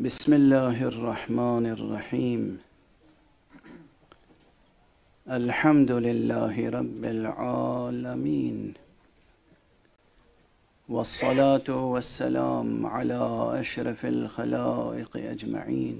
بسم الله الرحمن الرحيم. الحمد لله رب العالمين، والصلاة والسلام على أشرف الخلائق أجمعين،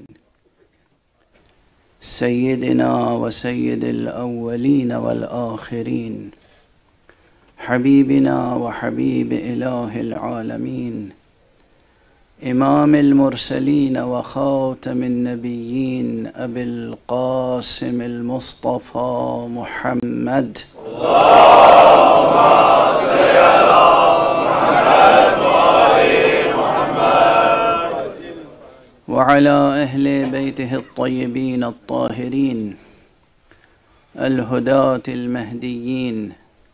سيدنا وسيد الأولين والآخرين، حبيبنا وحبيب إله العالمين، إمام المرسلين وخاتم النبيين أبي القاسم المصطفى محمد، اللهم صل على محمد وآل محمد، وعلى أهل بيته الطيبين الطاهرين الهداة المهديين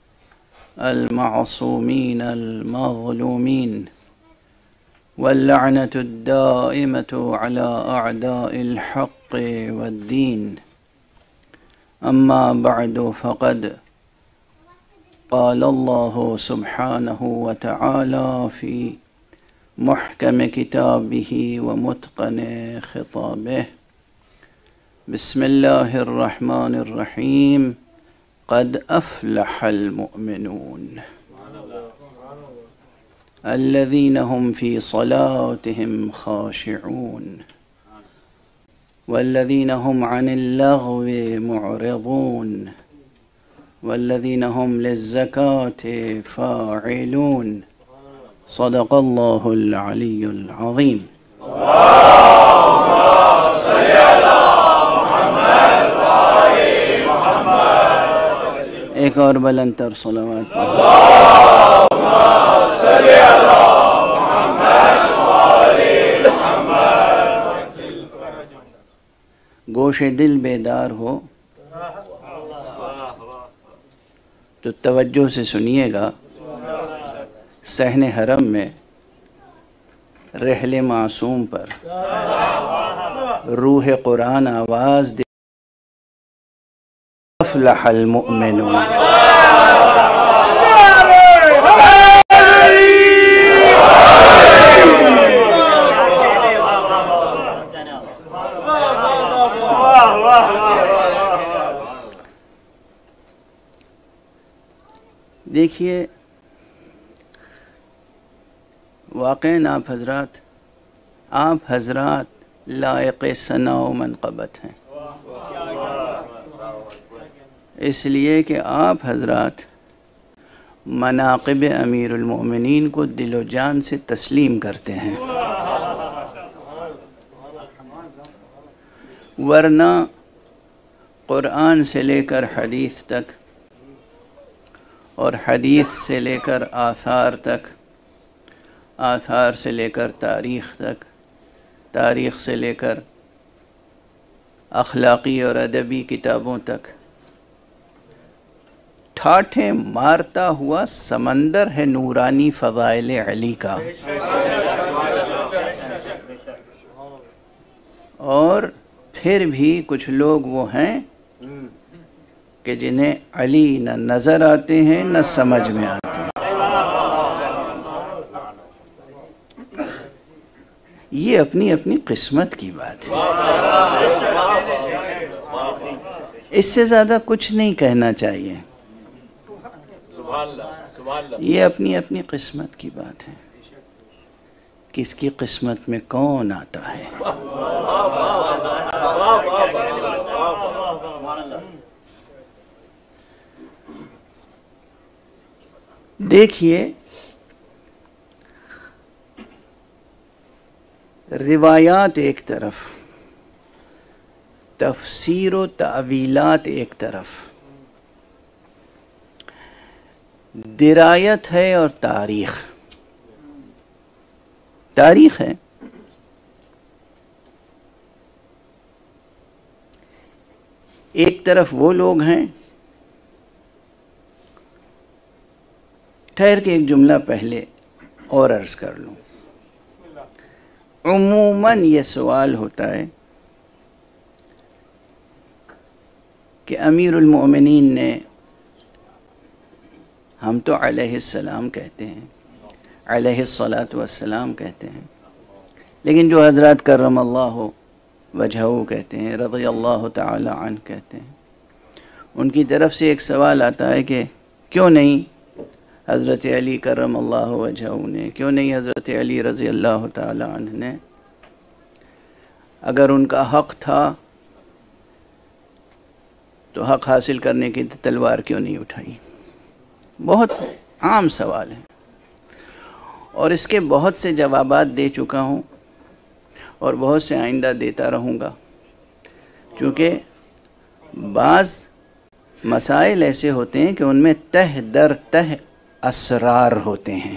المعصومين المظلومين، واللعنة الدائمة على أعداء الحق والدين. أما بعد، فقد قال الله سبحانه وتعالى في محكم كتابه ومتقن خطابه: بسم الله الرحمن الرحيم. قد أفلح المؤمنون الذين هم في صلاتهم خاشعون والذين هم عن اللغو معرضون والذين هم للزكاة فاعلون. صدق الله العلي العظيم. اللهم صل على محمد وآل محمد. ایک اور بلند تر صلوات. اللهم صل على محمد وآل محمد. گوش دل بیدار ہو تو توجہ سے سنیے گا. صحن حرم میں رحل معصوم پر روح قرآن آواز دے: افلح المؤمنون. دیکھیے، واقعاً آپ حضرات لائق ثنا و منقبت ہیں، اس لیے کہ آپ حضرات مناقب امیر المؤمنین کو دل و جان سے تسلیم کرتے ہیں، ورنہ قرآن سے لے کر حدیث تک اور حدیث سے لے کر آثار تک، آثار سے لے کر تاریخ تک، تاریخ سے لے کر اخلاقی اور ادبی کتابوں تک ٹھاٹھیں مارتا ہوا سمندر ہے نورانی فضائل علی کا. اور پھر بھی کچھ لوگ وہ ہیں کہ جنہیں علی نہ نظر آتے ہیں نہ سمجھ میں آتے ہیں. یہ اپنی اپنی قسمت کی بات ہے، اس سے زیادہ کچھ نہیں کہنا چاہیے. یہ اپنی اپنی قسمت کی بات ہے. کس کی قسمت میں کون آتا ہے. دیکھیے، روایات ایک طرف، تفسیر و تعویلات ایک طرف، درایت ہے اور تاریخ ہے. ایک طرف وہ لوگ ہیں، ٹھہر کے ایک جملہ پہلے اور عرض کر لوں. عموماً یہ سوال ہوتا ہے کہ امیر المؤمنین نے، ہم تو علیہ السلام کہتے ہیں، علیہ الصلاۃ والسلام کہتے ہیں، لیکن جو حضرات کرم اللہ وجہہ کہتے ہیں، رضی اللہ تعالی عنہ کہتے ہیں، ان کی طرف سے ایک سوال آتا ہے کہ کیوں نہیں حضرت علی کرم اللہ وجہہ نے، کیوں نہیں حضرت علی رضی اللہ تعالی عنہ نے، اگر ان کا حق تھا تو حق حاصل کرنے کی تلوار کیوں نہیں اٹھائی؟ بہت عام سوال ہے، اور اس کے بہت سے جوابات دے چکا ہوں اور بہت سے آئندہ دیتا رہوں گا، کیونکہ بعض مسائل ایسے ہوتے ہیں کہ ان میں تہ در تہ اسرار ہوتے ہیں،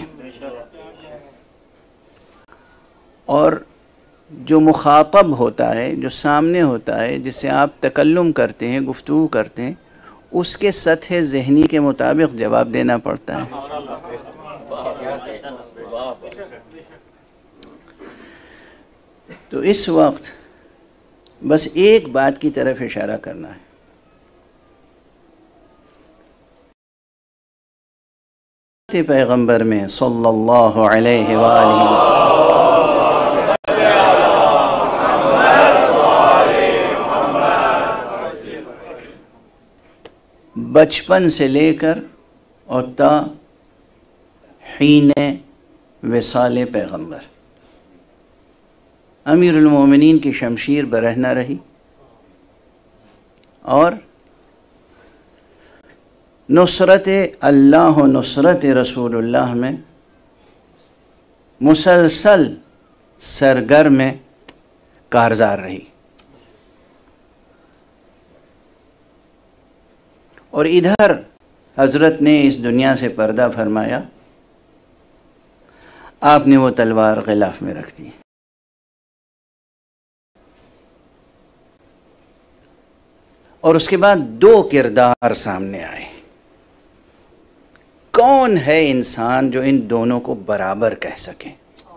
اور جو مخاطب ہوتا ہے، جو سامنے ہوتا ہے، جس سے آپ تکلم کرتے ہیں، گفتگو کرتے ہیں، اس کے سطح ذہنی کے مطابق جواب دینا پڑتا ہے۔ تو اس وقت بس ایک بات کی طرف اشارہ کرنا ہے، پیغمبر میں صلی اللہ علیہ وآلہ وسلم بچپن سے لے کر اور تا حین وصال پیغمبر امیر المومنین کی شمشیر برہنہ رہی، اور نصرت اللہ و نصرت رسول اللہ میں مسلسل سرگرم کارزار رہی، اور ادھر حضرت نے اس دنیا سے پردہ فرمایا، آپ نے وہ تلوار غلاف میں رکھ دی، اور اس کے بعد دو کردار سامنے آئے۔ کون ہے انسان جو ان دونوں کو برابر کہہ سکے؟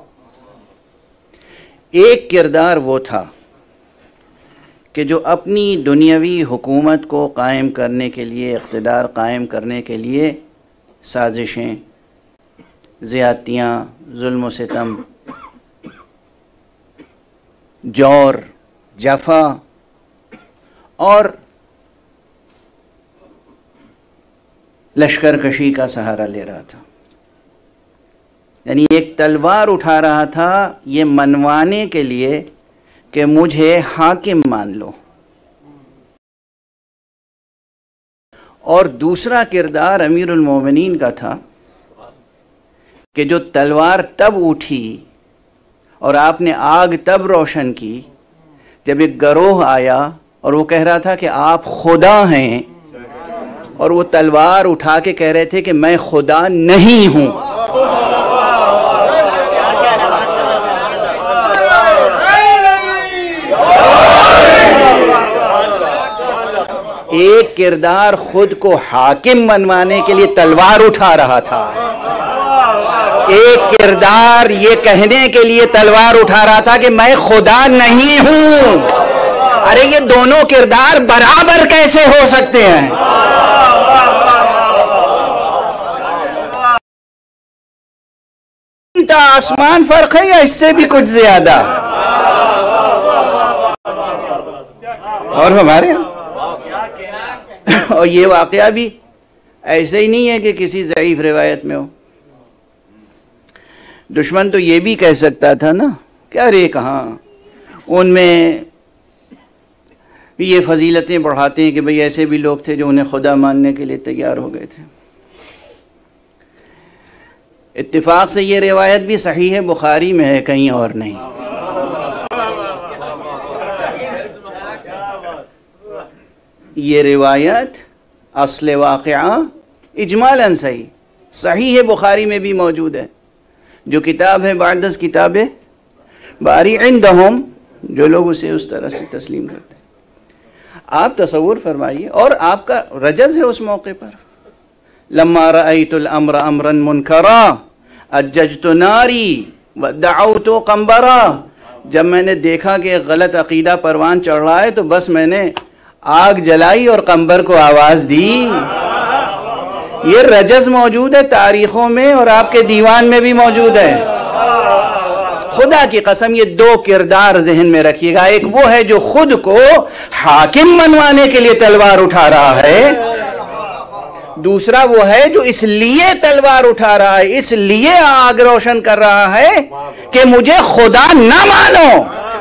ایک کردار وہ تھا کہ جو اپنی دنیاوی حکومت کو قائم کرنے کے لیے، اقتدار قائم کرنے کے لیے سازشیں، زیادتیاں، ظلم و ستم، جور، جفا اور لشکر کشی کا سہارا لے رہا تھا، یعنی ایک تلوار اٹھا رہا تھا یہ منوانے کے لیے کہ مجھے حاکم مان لو، اور دوسرا کردار امیر المومنین کا تھا کہ جو تلوار تب اٹھی اور آپ نے آگ تب روشن کی جب ایک گروہ آیا اور وہ کہہ رہا تھا کہ آپ خدا ہیں، اور وہ تلوار اٹھا کے کہہ رہے تھے کہ میں خدا نہیں ہوں۔ ایک کردار خود کو حاکم منوانے کے لیے تلوار اٹھا رہا تھا، ایک کردار یہ کہنے کے لیے تلوار اٹھا رہا تھا کہ میں خدا نہیں ہوں۔ ارے یہ دونوں کردار برابر کیسے ہو سکتے ہیں؟ آسمان فرق ہے یا اس سے بھی کچھ زیادہ؟ اور ہمارے اور یہ واقعہ بھی ایسے ہی نہیں ہے کہ کسی ضعیف روایت میں ہو۔ دشمن تو یہ بھی کہہ سکتا تھا نا کہ ارے کہاں ان میں یہ فضیلتیں بڑھاتے ہیں کہ بھئی ایسے بھی لوگ تھے جو انہیں خدا ماننے کے لیے تیار ہو گئے تھے۔ اتفاق سے یہ روایت بھی صحیح بخاری میں ہے، کہیں اور نہیں۔ یہ روایت اصل واقعہ اجمالاً صحیح بخاری میں بھی موجود ہے، جو کتاب ہے بعدز کتاب باری عندہم، جو لوگ اسے اس طرح سے تسلیم کرتے ہیں۔ آپ تصور فرمائیے، اور آپ کا رجز ہے اس موقع پر، لما رأیت الامر امرا منکرا اججت ناری ودعوت قنبرا، جب میں نے دیکھا کہ غلط عقیدہ پروان چڑھ رہا ہے تو بس میں نے آگ جلائی اور قنبر کو آواز دی۔ یہ رجز موجود ہے تاریخوں میں اور آپ کے دیوان میں بھی موجود ہے۔ خدا کی قسم یہ دو کردار ذہن میں رکھیے گا، ایک وہ ہے جو خود کو حاکم بنوانے کے لیے تلوار اٹھا رہا ہے، دوسرا وہ ہے جو اس لیے تلوار اٹھا رہا ہے، اس لیے آگ روشن کر رہا ہے کہ مجھے خدا نہ مانو۔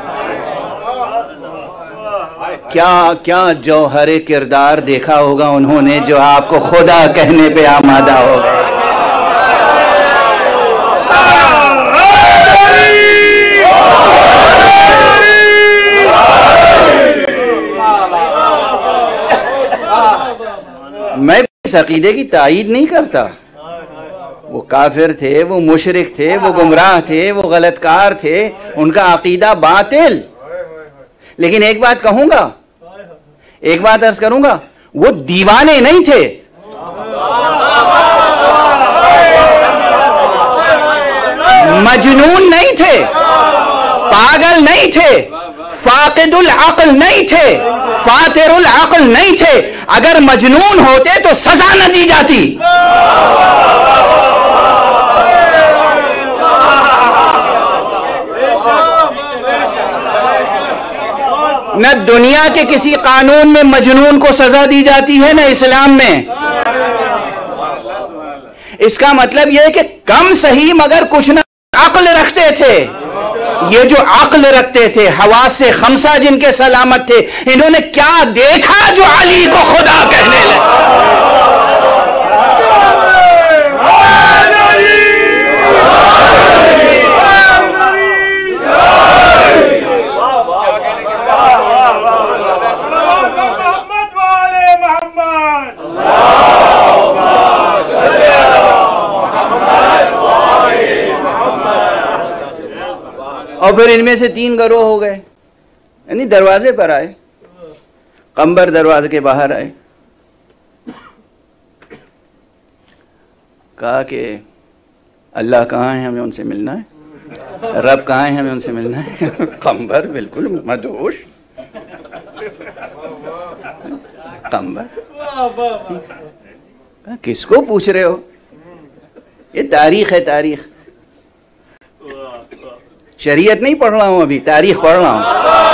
کیا جوہر کردار دیکھا ہوگا انہوں نے جو آپ کو خدا کہنے پہ آمادہ ہو گئے۔ میں اس عقیدے کی تائید نہیں کرتا، وہ کافر تھے، وہ مشرک تھے، وہ گمراہ تھے، وہ غلط کار تھے، ان کا عقیدہ باطل، لیکن ایک بات کہوں گا، ایک بات عرض کروں گا، وہ دیوانے نہیں تھے، مجنون نہیں تھے، پاگل نہیں تھے، فاقد العقل نہیں تھے، فاتر العقل نہیں تھے۔ اگر مجنون ہوتے تو سزا نہ دی جاتی۔ نہ دنیا کے کسی قانون میں مجنون کو سزا دی جاتی ہے، نہ اسلام میں۔ اس کا مطلب یہ ہے کہ کم صحیح مگر کچھ نہ عقل رکھتے تھے۔ یہ جو عقل رکھتے تھے، حواس خمسہ جن کے سلامت تھے، انہوں نے کیا دیکھا جو علی کو خدا کہنے لگے؟ اور پھر ان میں سے 3 گروہ ہو گئے، یعنی دروازے پر آئے، قمبر دروازے کے باہر آئے، کہا کہ اللہ کہاں ہے، ہمیں ان سے ملنا ہے، رب کہاں ہے، ہمیں ان سے ملنا ہے۔ قمبر بالکل مدہوش، قمبر کس کو پوچھ رہے ہو؟ یہ تاریخ ہے، تاریخ، شریعت نہیں پڑھ رہا ہوں، ابھی تاریخ پڑھ رہا ہوں۔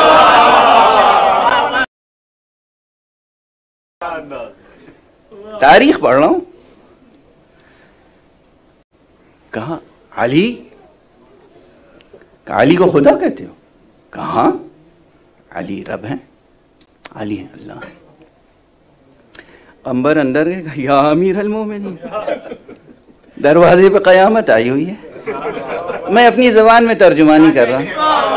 تاریخ پڑھ رہا ہوں۔ کہاں علی؟ علی کو خدا کہتے ہو؟ کہاں؟ علی رب ہیں، علی ہیں اللہ۔ قمبر اندر گئے، کہا یا امیر المومنین، دروازے پہ قیامت آئی ہوئی ہے، میں اپنی زبان میں ترجمانی کر رہا ہوں۔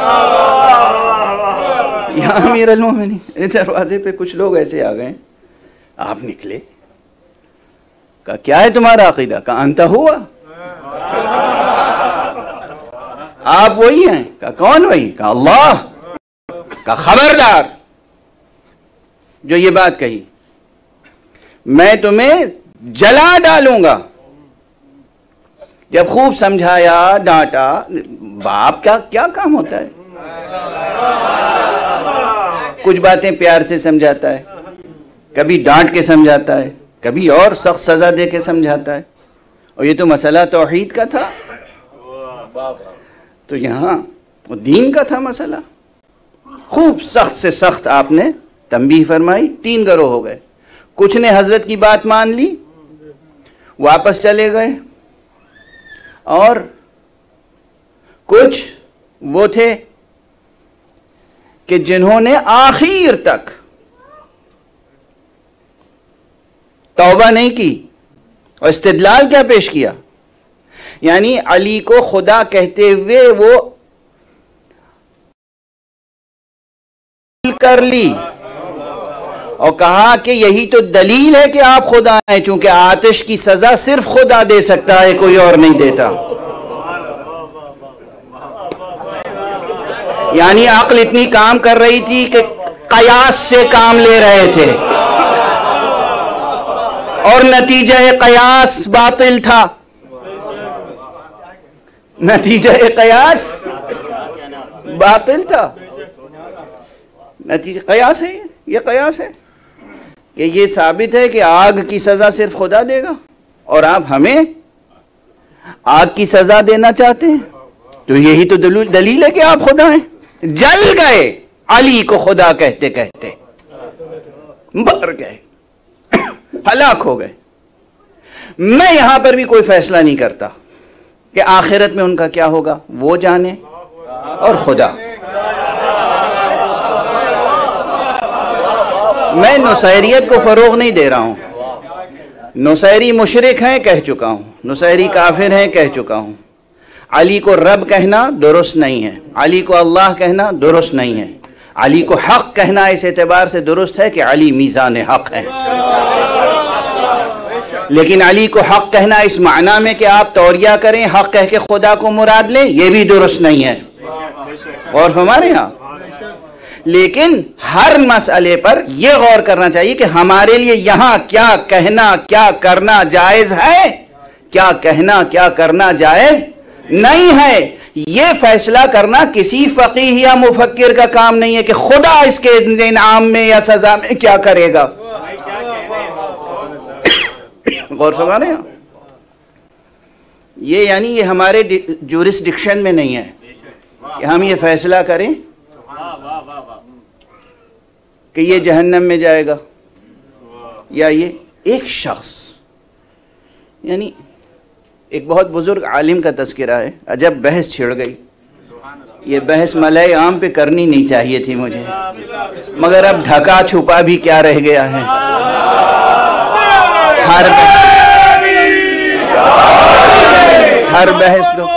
یا امیر المومنین، دروازے پہ کچھ لوگ ایسے آ گئے، آپ نکلے، کہا کیا ہے تمہارا عقیدہ؟ کہا انت ہوا، آپ وہی ہیں؟ کہا کون وہی؟ کہا اللہ۔ کہا خبردار جو یہ بات کہی میں تمہیں جلا ڈالوں گا۔ جب خوب سمجھایا، ڈانٹا، باپ کیا کام ہوتا ہے؟ کچھ باتیں پیار سے سمجھاتا ہے، کبھی ڈانٹ کے سمجھاتا ہے، کبھی اور سخت سزا دے کے سمجھاتا ہے، اور یہ تو مسئلہ توحید کا تھا، تو یہاں دین کا تھا مسئلہ۔ خوب سخت سے سخت آپ نے تنبیہ فرمائی۔ 3 گروہ ہو گئے، کچھ نے حضرت کی بات مان لی، واپس چلے گئے، اور کچھ وہ تھے کہ جنہوں نے آخر تک توبہ نہیں کی، اور استدلال کیا پیش کیا؟ یعنی علی کو خدا کہتے ہوئے وہ کر لی اور کہا کہ یہی تو دلیل ہے کہ آپ خدا ہیں، چونکہ آتش کی سزا صرف خدا دے سکتا ہے، کوئی اور نہیں دیتا۔ یعنی عقل اتنی کام کر رہی تھی کہ قیاس سے کام لے رہے تھے، اور نتیجہ قیاس باطل تھا۔ نتیجہ قیاس باطل تھا۔ نتیجہ قیاس ہے، یہ قیاس ہے کہ یہ ثابت ہے کہ آگ کی سزا صرف خدا دے گا، اور آپ ہمیں آگ کی سزا دینا چاہتے ہیں۔ تو یہی تو دلیل ہے کہ آپ خدا ہیں. جل گئے علی کو خدا کہتے کہتے، مر گئے، ہلاک ہو گئے. میں یہاں پر بھی کوئی فیصلہ نہیں کرتا کہ آخرت میں ان کا کیا ہوگا، وہ جانے اور خدا. میں نصیریت کو فروغ نہیں دے رہا ہوں. نصیری مشرک ہیں کہہ چکا ہوں، نصیری کافر ہیں کہہ چکا ہوں. علی کو رب کہنا درست نہیں ہے، علی کو اللہ کہنا درست نہیں ہے. علی کو حق کہنا اس اعتبار سے درست ہے کہ علی میزان حق ہے، لیکن علی کو حق کہنا اس معنی میں کہ آپ توریہ کریں، حق کہہ کے خدا کو مراد لیں، یہ بھی درست نہیں ہے. غور فرمائیں آپ. لیکن ہر مسئلے پر یہ غور کرنا چاہیے کہ ہمارے لیے یہاں کیا کہنا کیا کرنا جائز ہے، کیا کہنا کیا کرنا جائز نہیں ہے. یہ فیصلہ کرنا کسی فقیہ یا مفکر کا کام نہیں ہے کہ خدا اس کے انعام میں یا سزا میں کیا کرے گا. غور فرما رہے ہیں. یہ یعنی یہ ہمارے جورسڈکشن میں نہیں ہے کہ ہم یہ فیصلہ کریں کہ یہ جہنم میں جائے گا یا یہ. ایک شخص یعنی ایک بہت بزرگ عالم کا تذکرہ ہے، عجب بحث چھڑ گئی. یہ بحث ملائے عام پہ کرنی نہیں چاہیے تھی مجھے، مگر اب ڈھکا چھپا بھی کیا رہ گیا ہے. ہر بحث دو.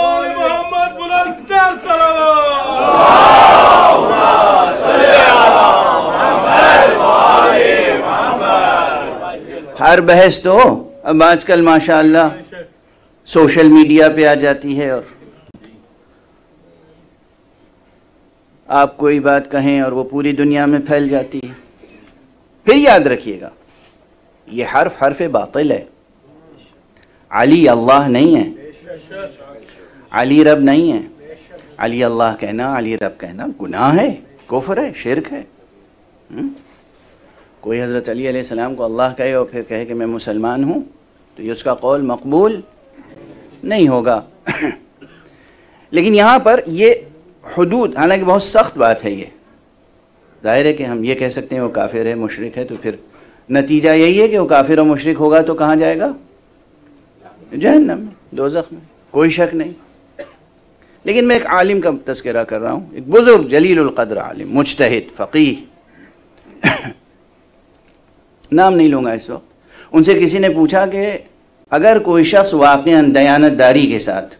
ہر بحث تو اب آج کل ماشاءاللہ سوشل میڈیا پہ آ جاتی ہے، اور آپ کوئی بات کہیں اور وہ پوری دنیا میں پھیل جاتی ہے. پھر یاد رکھیے گا یہ حرف باطل ہے. علی اللہ نہیں ہے، علی رب نہیں ہے. علی اللہ کہنا، علی رب کہنا گناہ ہے، کفر ہے، شرک ہے. کوئی حضرت علی علیہ السلام کو اللہ کہے اور پھر کہے کہ میں مسلمان ہوں تو یہ اس کا قول مقبول نہیں ہوگا. لیکن یہاں پر یہ حدود، حالانکہ بہت سخت بات ہے، یہ ظاہر ہے کہ ہم یہ کہہ سکتے ہیں وہ کافر ہے، مشرک ہے، تو پھر نتیجہ یہی ہے کہ وہ کافر و مشرک ہوگا تو کہاں جائے گا؟ جہنم میں، دوزخ میں، کوئی شک نہیں. لیکن میں ایک عالم کا تذکرہ کر رہا ہوں، ایک بزرگ جلیل القدر عالم، مجتہد، فقیہ، نام نہیں لوں گا اس وقت. ان سے کسی نے پوچھا کہ اگر کوئی شخص واقعاً دیانت داری کے ساتھ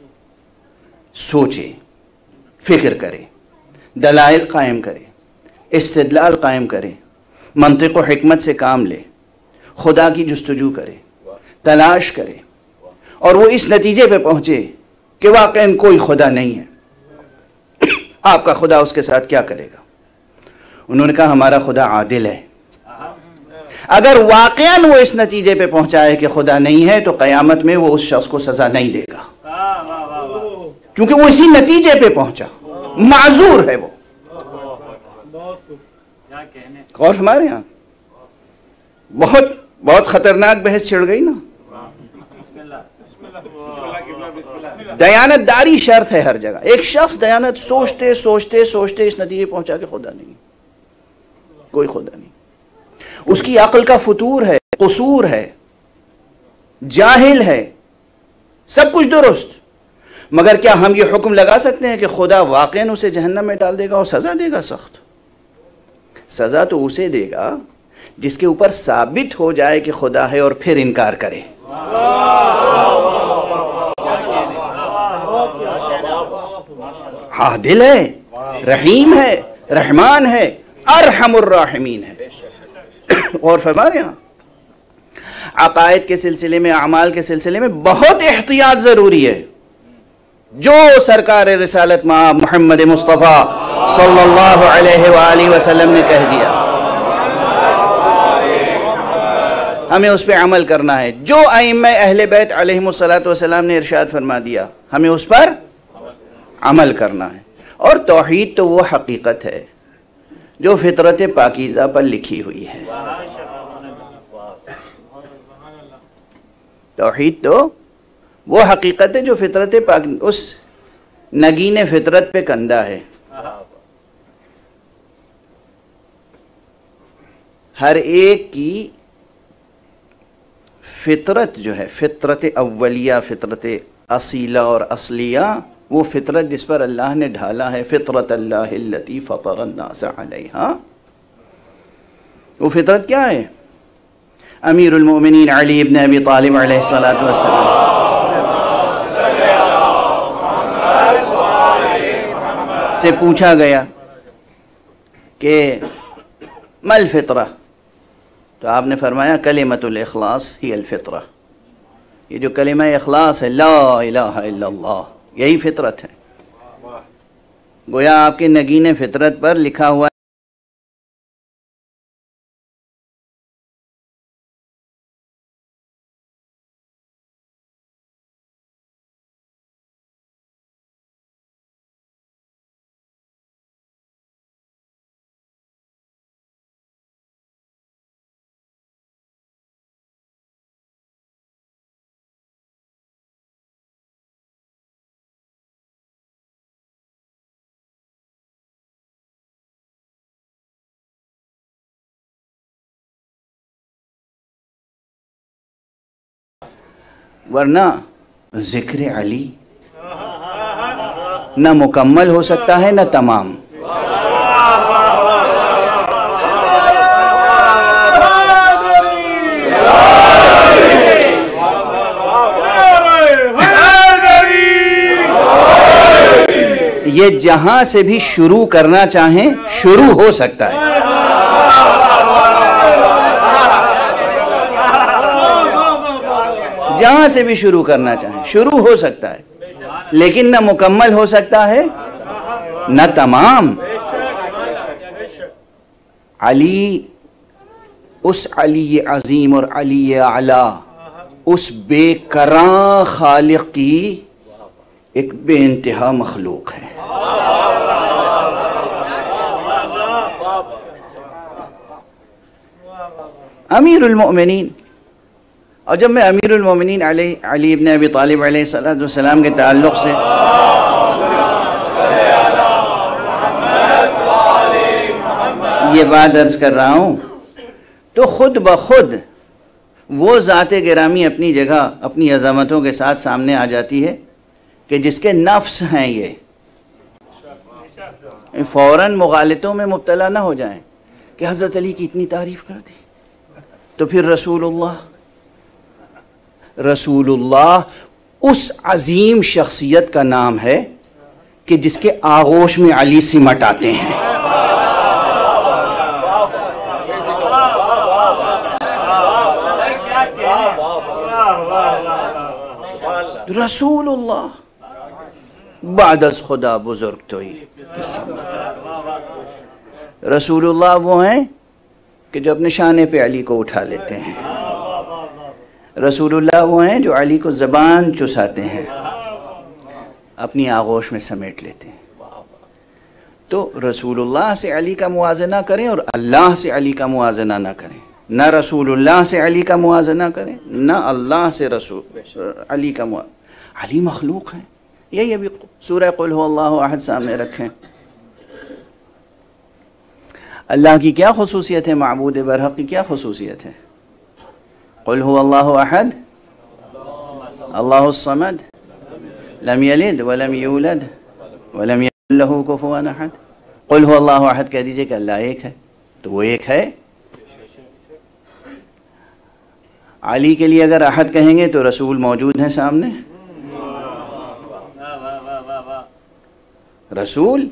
سوچے، فکر کرے، دلائل قائم کرے، استدلال قائم کرے، منطق و حکمت سے کام لے، خدا کی جستجو کرے، تلاش کرے، اور وہ اس نتیجے پہ پہنچے کہ واقعاً کوئی خدا نہیں ہے، آپ کا خدا اس کے ساتھ کیا کرے گا؟ انہوں نے کہا ہمارا خدا عادل ہے. اگر واقعاً وہ اس نتیجے پہ پہنچا ہے کہ خدا نہیں ہے تو قیامت میں وہ اس شخص کو سزا نہیں دے گا، کیونکہ وہ اسی نتیجے پہ پہنچا، معذور ہے وہ. غور ہمارے یہاں بہت خطرناک بحث چھڑ گئی نا. دیانت داری شرط ہے ہر جگہ. ایک شخص دیانت سوچتے سوچتے سوچتے اس نتیجے پہنچا کہ خدا نہیں، کوئی خدا نہیں. اس کی عقل کا فتور ہے، قصور ہے، جاہل ہے، سب کچھ درست، مگر کیا ہم یہ حکم لگا سکتے ہیں کہ خدا واقعاً اسے جہنم میں ڈال دے گا اور سزا دے گا؟ سخت سزا تو اسے دے گا جس کے اوپر ثابت ہو جائے کہ خدا ہے اور پھر انکار کرے. عادل ہے، رحیم ہے، رحمان ہے، ارحم الراحمین ہے. اور فرما رہے ہیں عقائد کے سلسلے میں، اعمال کے سلسلے میں بہت احتیاط ضروری ہے. جو سرکار رسالت محمد مصطفیٰ صلی اللہ علیہ وآلہ وسلم نے کہہ دیا ہمیں اس پہ عمل کرنا ہے. جو ائمہ اہل بیت علیہم الصلاۃ والسلام نے ارشاد فرما دیا ہمیں اس پر عمل کرنا ہے. اور توحید تو وہ حقیقت ہے جو فطرت پاکیزہ پر لکھی ہوئی ہے. توحید تو وہ حقیقت ہے جو فطرت اس نگین فطرت پہ کندہ ہے. ہر ایک کی فطرت جو ہے، فطرت اولیہ، فطرت اصیلہ اور اصلیہ، وہ فطرت جس پر اللہ نے ڈھالا ہے، فطرت اللہ التی فطر الناس علیہا. وہ فطرت کیا ہے؟ امیر المؤمنین علی ابن ابی طالب علیہ الصلاۃ والسلام سے پوچھا گیا کہ مل فطرہ، تو آپ نے فرمایا کلمۃ الاخلاص ہی الفطرہ. یہ جو کلمہ اخلاص ہے، لا الہ الا اللہ، یہی فطرت ہے. گویا آپ کے نگین فطرت پر لکھا ہوا ورنہ ذکر علی نہ مکمل ہو سکتا ہے نہ تمام. یہ جہاں سے بھی شروع کرنا چاہیں شروع ہو سکتا ہے. جہاں سے بھی شروع کرنا چاہیں شروع ہو سکتا ہے، لیکن نہ مکمل ہو سکتا ہے نہ تمام. علی، اس علی عظیم اور علی اعلیٰ، اس بے کراں خالق کی ایک بے انتہا مخلوق ہے. امیر المؤمنین. اور جب میں امیر المومنین علی ابن ابی طالب علیہ السلام کے تعلق سے یہ بات عرض کر رہا ہوں تو خود بخود وہ ذات گرامی اپنی جگہ اپنی عظمتوں کے ساتھ سامنے آ جاتی ہے کہ جس کے نفس ہیں یہ فوراً مغالطوں میں مبتلا نہ ہو جائیں کہ حضرت علی کی اتنی تعریف کر دی تو پھر رسول اللہ اس عظیم شخصیت کا نام ہے کہ جس کے آغوش میں علی سمٹ آتے ہیں. رسول اللہ بعد از خدا بزرگ توئی. رسول اللہ وہ ہیں کہ جو اپنے شانے پہ علی کو اٹھا لیتے ہیں. رسول اللہ وہ ہیں جو علی کو زبان چساتے ہیں، اپنی آغوش میں سمیٹ لیتے ہیں. تو رسول اللہ سے علی کا موازنہ کریں اور اللہ سے علی کا موازنہ نہ کریں. نہ رسول اللہ سے علی کا موازنہ کریں نہ اللہ سے علی کا موازنہ. علی مخلوق ہیں. یہی ابھی سورہ قل هو اللہ احد سامنے رکھیں. اللہ کی کیا خصوصیت ہے؟ معبود برحق کی کیا خصوصیت ہے؟ قل هو اللہ احد اللہ الصمد لم یلد ولم یولد ولم یکن له کفوا احد. قل هو اللہ احد کہہ دیجئے کہ اللہ ایک ہے، تو وہ ایک ہے. علی کے لیے اگر احد کہیں گے تو رسول موجود ہیں سامنے. رسول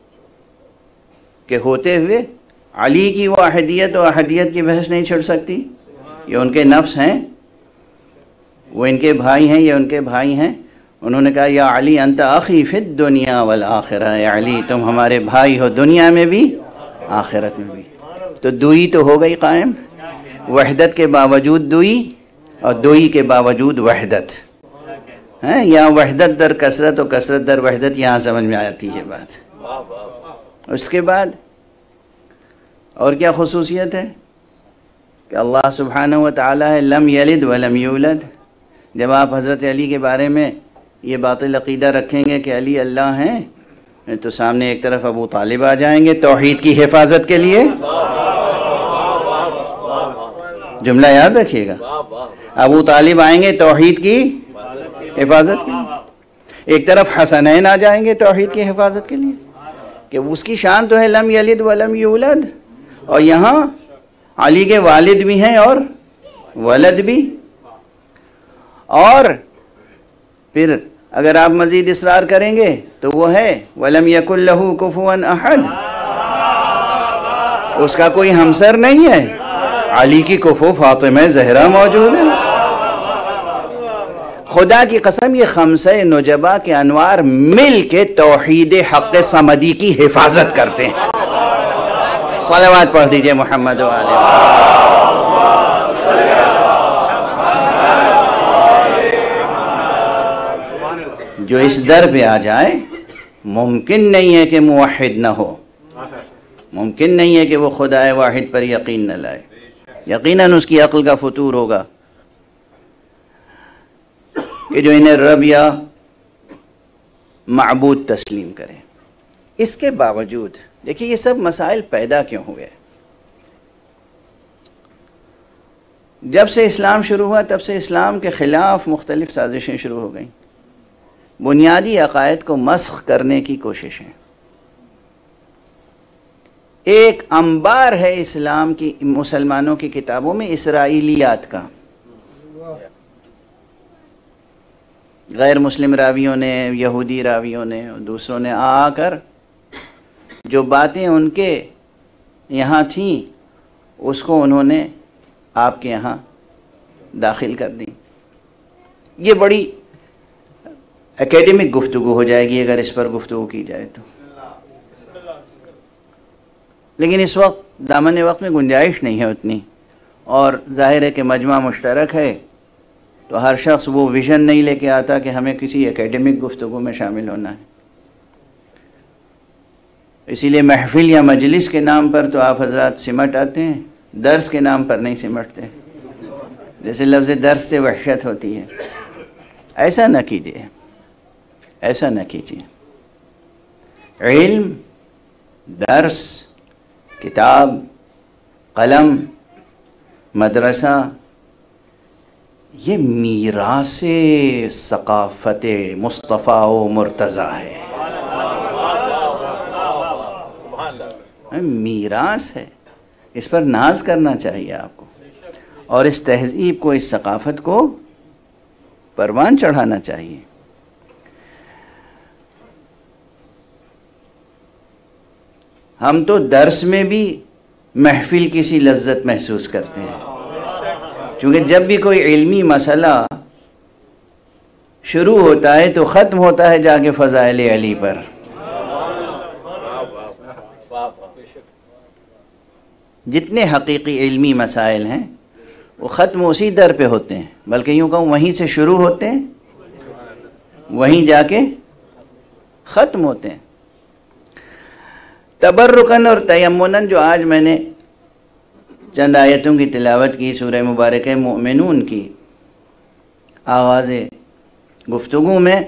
کے ہوتے ہوئے علی کی وہ احدیت و احدیت کی بحث نہیں چھڑ سکتی. یہ ان کے نفس ہیں، وہ ان کے بھائی ہیں، یہ ان کے بھائی ہیں. انہوں نے کہا یا علی انت اخی فی الدنیا والآخرہ، یا علی تم ہمارے بھائی ہو دنیا میں بھی آخرت میں بھی. تو دوئی تو ہو گئی قائم، وحدت کے باوجود دوئی اور دوئی کے باوجود وحدت. یہاں وحدت در کثرت و کثرت در وحدت یہاں سمجھ میں آتی ہے بات. اس کے بعد اور کیا خصوصیت ہے کہ اللہ سبحانہ و تعالیٰ ہے لم یلد ولم یولد. جب آپ حضرت علی کے بارے میں یہ باطل عقیدہ رکھیں گے کہ علی اللہ ہیں، تو سامنے ایک طرف ابو طالب آ جائیں گے توحید کی حفاظت کے لیے. جملہ یاد رکھیے گا، ابو طالب آئیں گے توحید کی حفاظت کے لیے، ایک طرف حسنین آ جائیں گے توحید کی حفاظت کے لیے، کہ اس کی شان تو ہے لم یلد ولم یولد، اور یہاں علی کے والد بھی ہیں اور ولد بھی. اور پھر اگر آپ مزید اصرار کریں گے تو وہ ہے وَلَمْ يَكُنْ لَهُ كُفُوًا أَحَدٌ، اس کا کوئی ہمسر نہیں ہے. علی کی کفو فاطمہ زہرا موجود ہے. خدا کی قسم یہ خمسہ نجبہ کے انوار مل کے توحید حق صمدی کی حفاظت کرتے ہیں. صلوات پڑھ دیجئے محمد و آلہ. جو اس در پہ آ جائے ممکن نہیں ہے کہ موحد نہ ہو، ممکن نہیں ہے کہ وہ خدا واحد پر یقین نہ لائے. یقیناً اس کی عقل کا فطور ہوگا کہ جو انہیں رب یا معبود تسلیم کرے. اس کے باوجود دیکھیے یہ سب مسائل پیدا کیوں ہوئے. جب سے اسلام شروع ہوا تب سے اسلام کے خلاف مختلف سازشیں شروع ہو گئیں، بنیادی عقائد کو مسخ کرنے کی کوششیں. ایک انبار ہے اسلام کی مسلمانوں کی کتابوں میں اسرائیلیات کا. غیر مسلم راویوں نے، یہودی راویوں نے، دوسروں نے آ کر جو باتیں ان کے یہاں تھیں اس کو انہوں نے آپ کے یہاں داخل کر دی. یہ بڑی اکیڈمک گفتگو ہو جائے گی اگر اس پر گفتگو کی جائے تو، لیکن اس وقت دامن وقت میں گنجائش نہیں ہے اتنی، اور ظاہر ہے کہ مجمع مشترک ہے تو ہر شخص وہ ویژن نہیں لے کے آتا کہ ہمیں کسی اکیڈمک گفتگو میں شامل ہونا ہے. اسی لیے محفل یا مجلس کے نام پر تو آپ حضرات سمٹ آتے ہیں، درس کے نام پر نہیں سمٹتے، جیسے لفظ درس سے وحشت ہوتی ہے. ایسا نہ کیجیے، ایسا نہ کیجیے. علم، درس، کتاب، قلم، مدرسہ، یہ میراث ثقافت مصطفیٰ و مرتضیٰ ہے. میراث ہے، اس پر ناز کرنا چاہیے آپ کو، اور اس تہذیب کو، اس ثقافت کو پروان چڑھانا چاہیے. ہم تو درس میں بھی محفل کی سی لذت محسوس کرتے ہیں، کیونکہ جب بھی کوئی علمی مسئلہ شروع ہوتا ہے تو ختم ہوتا ہے جا کے فضائل علی پر. جتنے حقیقی علمی مسائل ہیں وہ ختم اسی در پہ ہوتے ہیں، بلکہ یوں کہوں وہیں سے شروع ہوتے ہیں وہیں جا کے ختم ہوتے ہیں. تبرکن اور تیمنن جو آج میں نے چند آیتوں کی تلاوت کی سورہ مبارکہ مؤمنون کی آغاز گفتگو میں،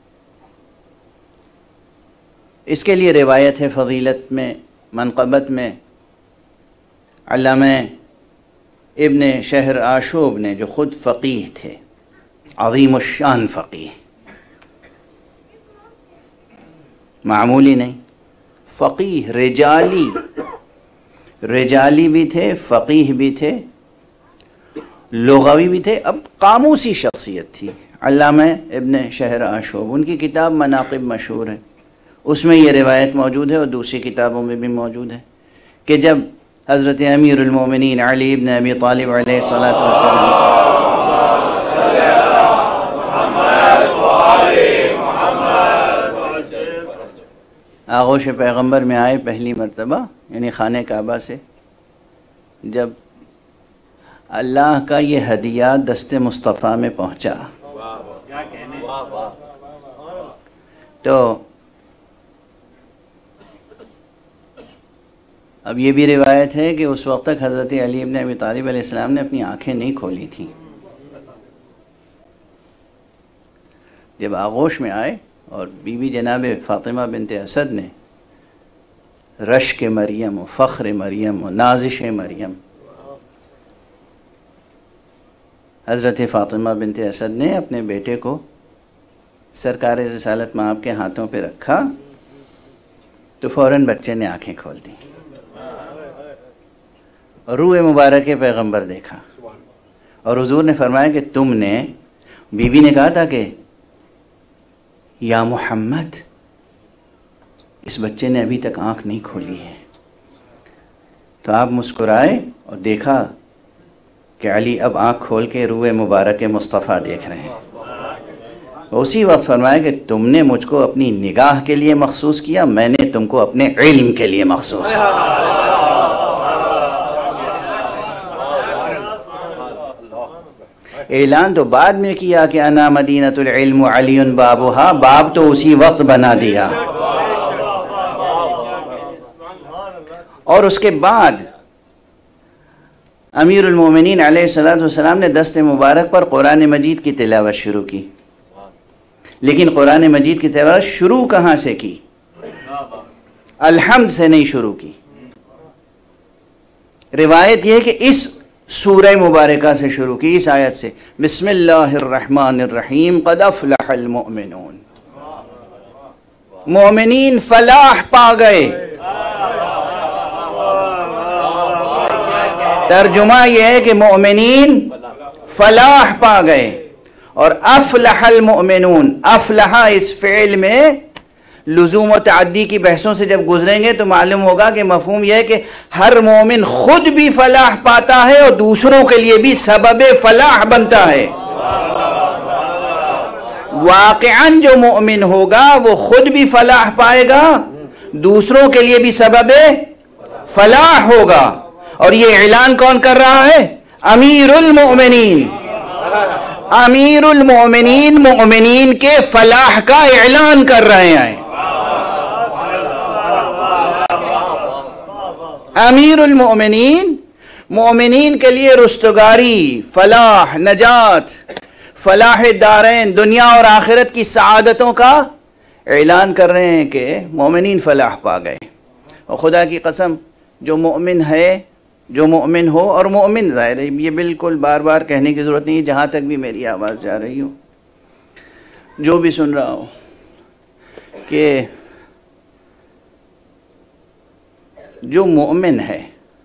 اس کے لیے روایت ہے فضیلت میں، منقبت میں، علامہ ابن شہر آشوب نے جو خود فقیہ تھے، عظیم الشان فقیہ، معمولی نہیں، فقیہ رجالی بھی تھے، فقیہ بھی تھے، لغوی بھی تھے، اب قاموسی شخصیت تھی. علامہ ابن شہر آشوب، ان کی کتاب مناقب مشہور ہے، اس میں یہ روایت موجود ہے اور دوسری کتابوں میں بھی موجود ہے کہ جب حضرت امیر المومنین علی ابن ابی طالب علیہ الصلاۃ والسلام آغوش پیغمبر میں آئے پہلی مرتبہ، یعنی خانہ کعبہ سے، جب اللہ کا یہ ہدیہ دست مصطفیٰ میں پہنچا تو اب یہ بھی روایت ہے کہ اس وقت تک حضرت علی ابن ابی طالب علیہ السلام نے اپنی آنکھیں نہیں کھولی تھیں. جب آغوش میں آئے اور بی بی جناب فاطمہ بنت اسد نے رشک مریم و فخر مریم و نازش مریم، حضرت فاطمہ بنت اسد نے اپنے بیٹے کو سرکار رسالت مآب کے ہاتھوں پہ رکھا تو فوراً بچے نے آنکھیں کھول دی اور روح مبارک پیغمبر دیکھا، اور حضور نے فرمایا کہ تم نے، بی بی نے کہا تھا کہ یا محمد، اس بچے نے ابھی تک آنکھ نہیں کھولی ہے، تو آپ مسکرائے اور دیکھا کہ علی اب آنکھ کھول کے روح مبارک مصطفیٰ دیکھ رہے ہیں۔ اسی وقت فرمایا کہ تم نے مجھ کو اپنی نگاہ کے لیے مخصوص کیا، میں نے تم کو اپنے علم کے لیے مخصوص کیا۔ اعلان تو بعد میں کیا کہ انا مدینۃ العلم علی بابھا، باب تو اسی وقت بنا دیا، اور اس کے بعد امیر المومنین علیہ السلام نے دست مبارک پر قرآن مجید کی تلاوت شروع کی، لیکن قرآن مجید کی تلاوت شروع کہاں سے کی؟ الحمد سے نہیں شروع کی۔ روایت یہ ہے کہ اس سورہ مبارکہ سے شروع کی، اس آیت سے، بسم اللہ الرحمن الرحیم قد افلح المؤمنون، مومنین فلاح پا گئے۔ ترجمہ یہ ہے کہ مومنین فلاح پا گئے، اور افلح المؤمنون، افلح اس فعل میں لزوم و تعدی کی بحثوں سے جب گزریں گے تو معلوم ہوگا کہ مفہوم یہ ہے کہ ہر مومن خود بھی فلاح پاتا ہے اور دوسروں کے لیے بھی سبب فلاح بنتا ہے۔ واقعاً جو مومن ہوگا وہ خود بھی فلاح پائے گا، دوسروں کے لیے بھی سبب فلاح ہوگا، اور یہ اعلان کون کر رہا ہے؟ امیر المؤمنین۔ امیر المؤمنین مؤمنین کے فلاح کا اعلان کر رہے ہیں۔ امیر المؤمنین مومنین کے لیے رستگاری، فلاح، نجات، فلاح دارین، دنیا اور آخرت کی سعادتوں کا اعلان کر رہے ہیں کہ مومنین فلاح پا گئے۔ اور خدا کی قسم، جو مومن ہے، جو مومن ہو، اور مومن ظاہر ہے یہ بالکل بار بار کہنے کی ضرورت نہیں ہے، جہاں تک بھی میری آواز جا رہی ہو، جو بھی سن رہا ہو، کہ جو مومن ہے،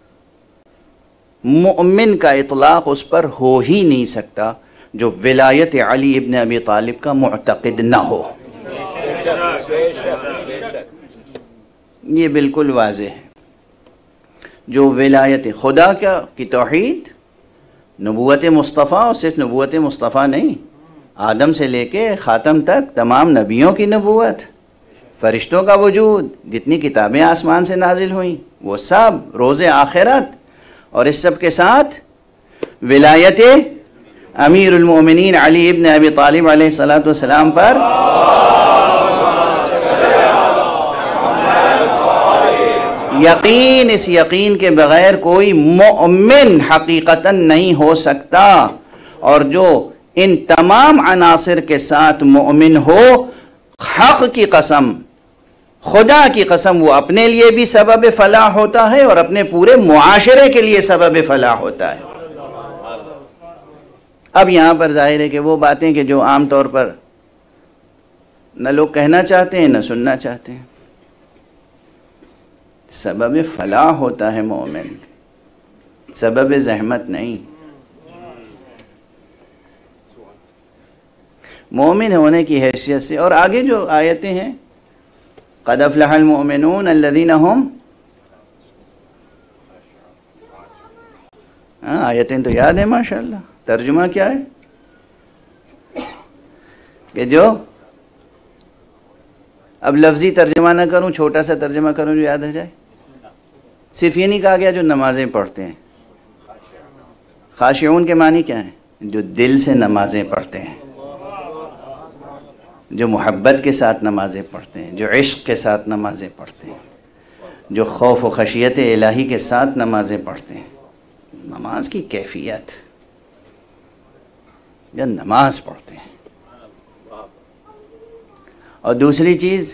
مومن کا اطلاق اس پر ہو ہی نہیں سکتا جو ولایت علی ابن ابی طالب کا معتقد نہ ہو۔ یہ بالکل واضح ہے۔ جو ولایت خدا کی توحید، نبوت مصطفیٰ، اور صرف نبوت مصطفیٰ نہیں، آدم سے لے کے خاتم تک تمام نبیوں کی نبوت، فرشتوں کا وجود، جتنی کتابیں آسمان سے نازل ہوئیں وہ سب، روز آخرت، اور اس سب کے ساتھ ولایت امیر المومنین علی ابن ابی طالب علیہ السلام پر یقین، اس یقین کے بغیر کوئی مومن حقیقتاً نہیں ہو سکتا، اور جو ان تمام عناصر کے ساتھ مومن ہو، حق کی قسم، خدا کی قسم، وہ اپنے لیے بھی سبب فلاح ہوتا ہے اور اپنے پورے معاشرے کے لیے سبب فلاح ہوتا ہے۔ اب یہاں پر ظاہر ہے کہ وہ باتیں کہ جو عام طور پر نہ لوگ کہنا چاہتے ہیں نہ سننا چاہتے ہیں، سبب فلاح ہوتا ہے مومن، سبب زحمت نہیں۔ مومن ہونے کی حیثیت سے، اور آگے جو آیتیں ہیں، قد افلح المؤمنون الذین هم، آیتیں تو یاد ہیں ماشاءاللہ، ترجمہ کیا ہے کہ جو، اب لفظی ترجمہ نہ کروں، چھوٹا سا ترجمہ کروں جو یاد ہو جائے، صرف یہ نہیں کہا گیا جو نمازیں پڑھتے ہیں۔ خاشعون کے معنی کیا ہیں؟ جو دل سے نمازیں پڑھتے ہیں، جو محبت کے ساتھ نمازیں پڑھتے ہیں، جو عشق کے ساتھ نمازیں پڑھتے ہیں، جو خوف و خشیت الہی کے ساتھ نمازیں پڑھتے ہیں۔ نماز کی کیفیت، جو نماز پڑھتے ہیں، اور دوسری چیز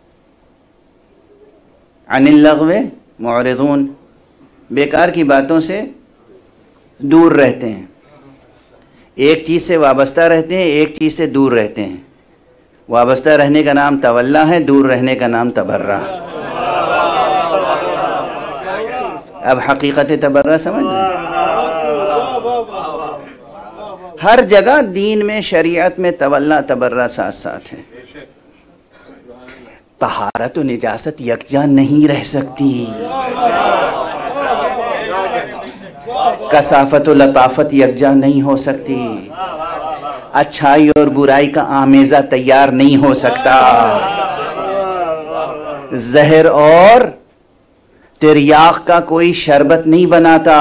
عن اللغو معرضون، بیکار کی باتوں سے دور رہتے ہیں. ایک چیز سے وابستہ رہتے ہیں، ایک چیز سے دور رہتے ہیں. وابستہ رہنے کا نام تولا ہے، دور رہنے کا نام تبرہ. اب حقیقت تبرہ سمجھ لیں. ہر جگہ دین میں، شریعت میں تولا تبرہ ساتھ ساتھ ہے. طہارت و نجاست یکجا نہیں رہ سکتی. کثافت و لطافت یکجا نہیں ہو سکتی. اچھائی اور برائی کا آمیزہ تیار نہیں ہو سکتا. زہر اور تریاق کا کوئی شربت نہیں بناتا.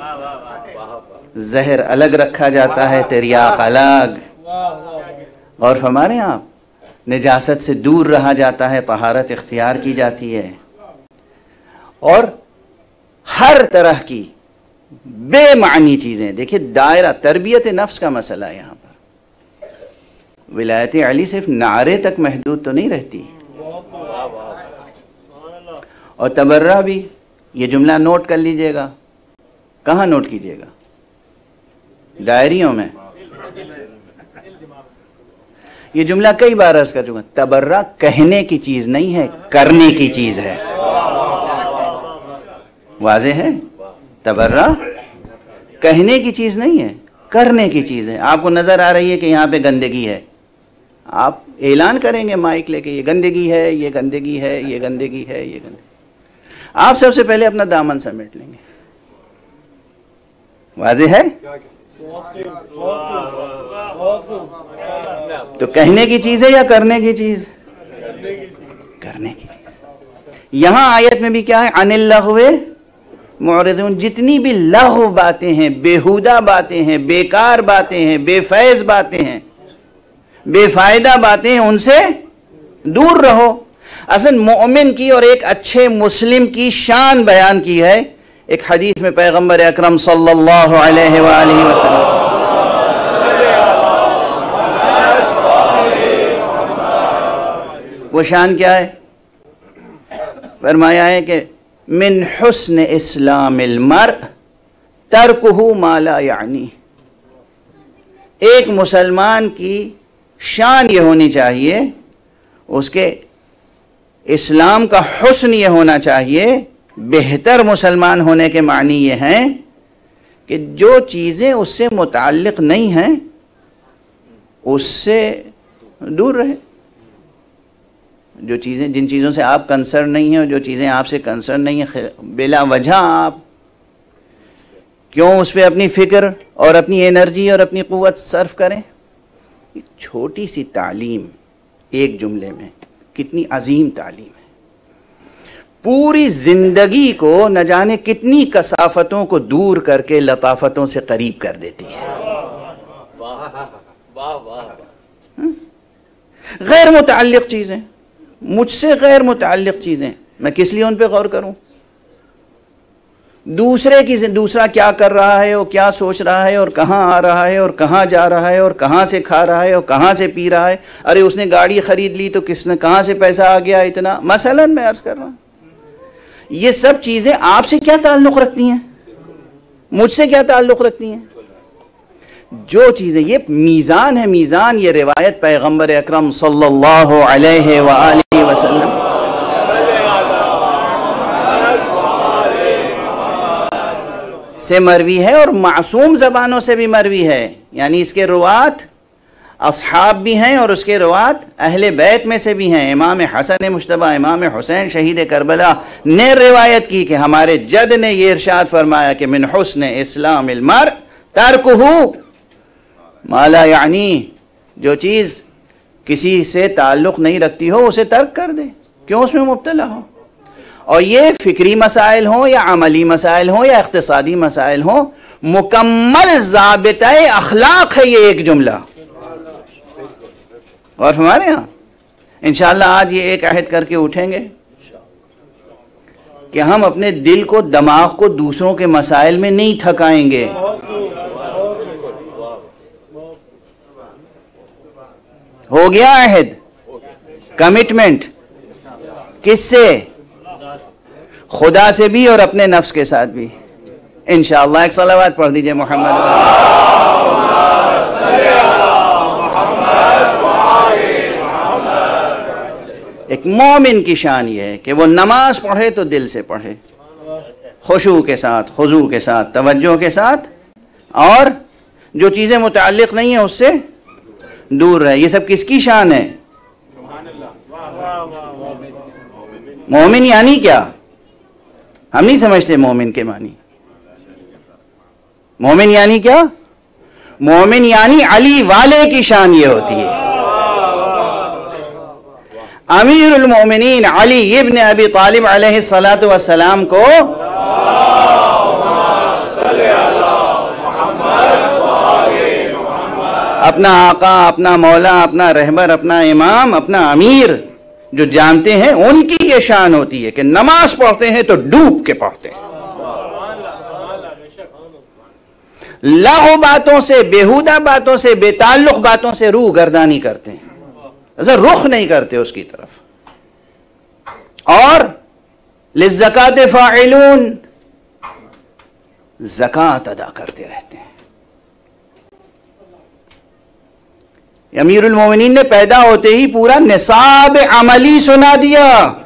زہر الگ رکھا جاتا ہے، تریاق الگ. اور فرما رہے ہیں آپ، نجاست سے دور رہا جاتا ہے، طہارت اختیار کی جاتی ہے. اور ہر طرح کی بے معنی چیزیں، دیکھیں دائرہ تربیت نفس کا مسئلہ ہے یہاں پر. ولایت علی صرف نعرے تک محدود تو نہیں رہتی. اور تبرہ بھی، یہ جملہ نوٹ کر لیجئے گا. کہاں نوٹ کیجئے گا؟ ڈائریوں میں. یہ جملہ کئی بار عرض کر چکا. تبرہ کہنے کی چیز نہیں ہے، کرنے کی چیز ہے. واضح ہے؟ تبرہ کہنے کی چیز نہیں ہے، کرنے کی چیز ہے. آپ کو نظر آ رہی ہے کہ یہاں پہ گندگی ہے، آپ اعلان کریں گے مائک لے کے، یہ گندگی ہے، یہ گندگی ہے، یہ گندگی ہے، یہ گندگی. آپ سب سے پہلے اپنا دامن سمیٹ لیں گے. واضح ہے؟ تو کہنے کی چیز ہے یا کرنے کی چیز؟ کرنے کی چیز. یہاں آیت میں بھی کیا ہے؟ عن اللغو معرضون. جتنی بھی لغو باتیں ہیں، بیہودہ باتیں ہیں، بیکار باتیں ہیں، بے فیض باتیں ہیں، بے فائدہ باتیں ہیں، ان سے دور رہو. اصل مومن کی اور ایک اچھے مسلم کی شان بیان کی ہے ایک حدیث میں پیغمبر اکرم صلی اللہ علیہ وآلہ وسلم. وہ شان کیا ہے؟ فرمایا ہے کہ من حسن اسلام المرء ترکہ ما لا یعنی. ایک مسلمان کی شان یہ ہونی چاہیے، اس کے اسلام کا حسن یہ ہونا چاہیے، بہتر مسلمان ہونے کے معنی یہ ہیں کہ جو چیزیں اس سے متعلق نہیں ہیں اس سے دور رہے. جو چیزیں، جن چیزوں سے آپ کنسرن نہیں ہیں اور جو چیزیں آپ سے کنسرن نہیں ہیں، بلا وجہ آپ کیوں اس پہ اپنی فکر اور اپنی انرجی اور اپنی قوت صرف کریں. ایک چھوٹی سی تعلیم ایک جملے میں کتنی عظیم تعلیم ہے. پوری زندگی کو نہ جانے کتنی کثافتوں کو دور کر کے لطافتوں سے قریب کر دیتی ہے. غیر متعلق چیزیں، مجھ سے غیر متعلق چیزیں، میں کس لیے ان پہ غور کروں؟ دوسرا کیا کر رہا ہے اور کیا سوچ رہا ہے اور کہاں آ رہا ہے اور کہاں جا رہا ہے اور کہاں سے کھا رہا ہے اور کہاں سے پی رہا ہے. ارے اس نے گاڑی خرید لی تو کس نے، کہاں سے پیسہ آ گیا اتنا. مثلاً میں عرض کر رہا ہوں، یہ سب چیزیں آپ سے کیا تعلق رکھتی ہیں؟ مجھ سے کیا تعلق رکھتی ہیں؟ جو چیزیں، یہ میزان ہے، میزان. یہ روایت پیغمبر اکرم صلی اللہ علیہ وآلہ وسلم سے مروی ہے اور معصوم زبانوں سے بھی مروی ہے. یعنی اس کے روات اصحاب بھی ہیں اور اس کے روات اہل بیت میں سے بھی ہیں. امام حسن مجتبی، امام حسین شہید کربلا نے روایت کی کہ ہمارے جد نے یہ ارشاد فرمایا کہ من حسن اسلام المرء ترکہ ما لا یعنی. جو چیز کسی سے تعلق نہیں رکھتی ہو اسے ترک کر دے، کیوں اس میں مبتلا ہو. اور یہ فکری مسائل ہوں یا عملی مسائل ہوں یا اقتصادی مسائل ہوں، مکمل ضابطہ اخلاق ہے یہ ایک جملہ. اور ہمارے ہاں انشاءاللہ آج یہ ایک عہد کر کے اٹھیں گے کہ ہم اپنے دل کو، دماغ کو دوسروں کے مسائل میں نہیں تھکائیں گے. ہو گیا عہد؟ کمٹمنٹ کس سے؟ خدا سے بھی اور اپنے نفس کے ساتھ بھی. انشاءاللہ ایک صلوات پڑھ دیجئے محمد. ایک مومن کی شان یہ ہے کہ وہ نماز پڑھے تو دل سے پڑھے، خشوع کے ساتھ، خضوع کے ساتھ، توجہ کے ساتھ، اور جو چیزیں متعلق نہیں ہیں اس سے دور رہے. یہ سب کس کی شان ہے؟ مومن یعنی کیا؟ ہم نہیں سمجھتے مومن کے معنی. مومن یعنی کیا؟ مومن یعنی علی والے کی شان یہ ہوتی ہے. امیر المومنین علی ابن ابی طالب علیہ السلام کو اپنا آقا، اپنا مولا، اپنا رہبر، اپنا امام، اپنا امیر جو جانتے ہیں، ان کی یہ شان ہوتی ہے کہ نماز پڑھتے ہیں تو ڈوب کے پڑھتے ہیں. لغو باتوں سے، بیہودہ باتوں سے، بے تعلق باتوں سے روح گردانی کرتے ہیں، ایسا رخ نہیں کرتے اس کی طرف. اور للزکاۃ فاعلون، زکوٰۃ ادا کرتے رہتے ہیں. امیر المومنین نے پیدا ہوتے ہی پورا نصاب عملی سنا دیا.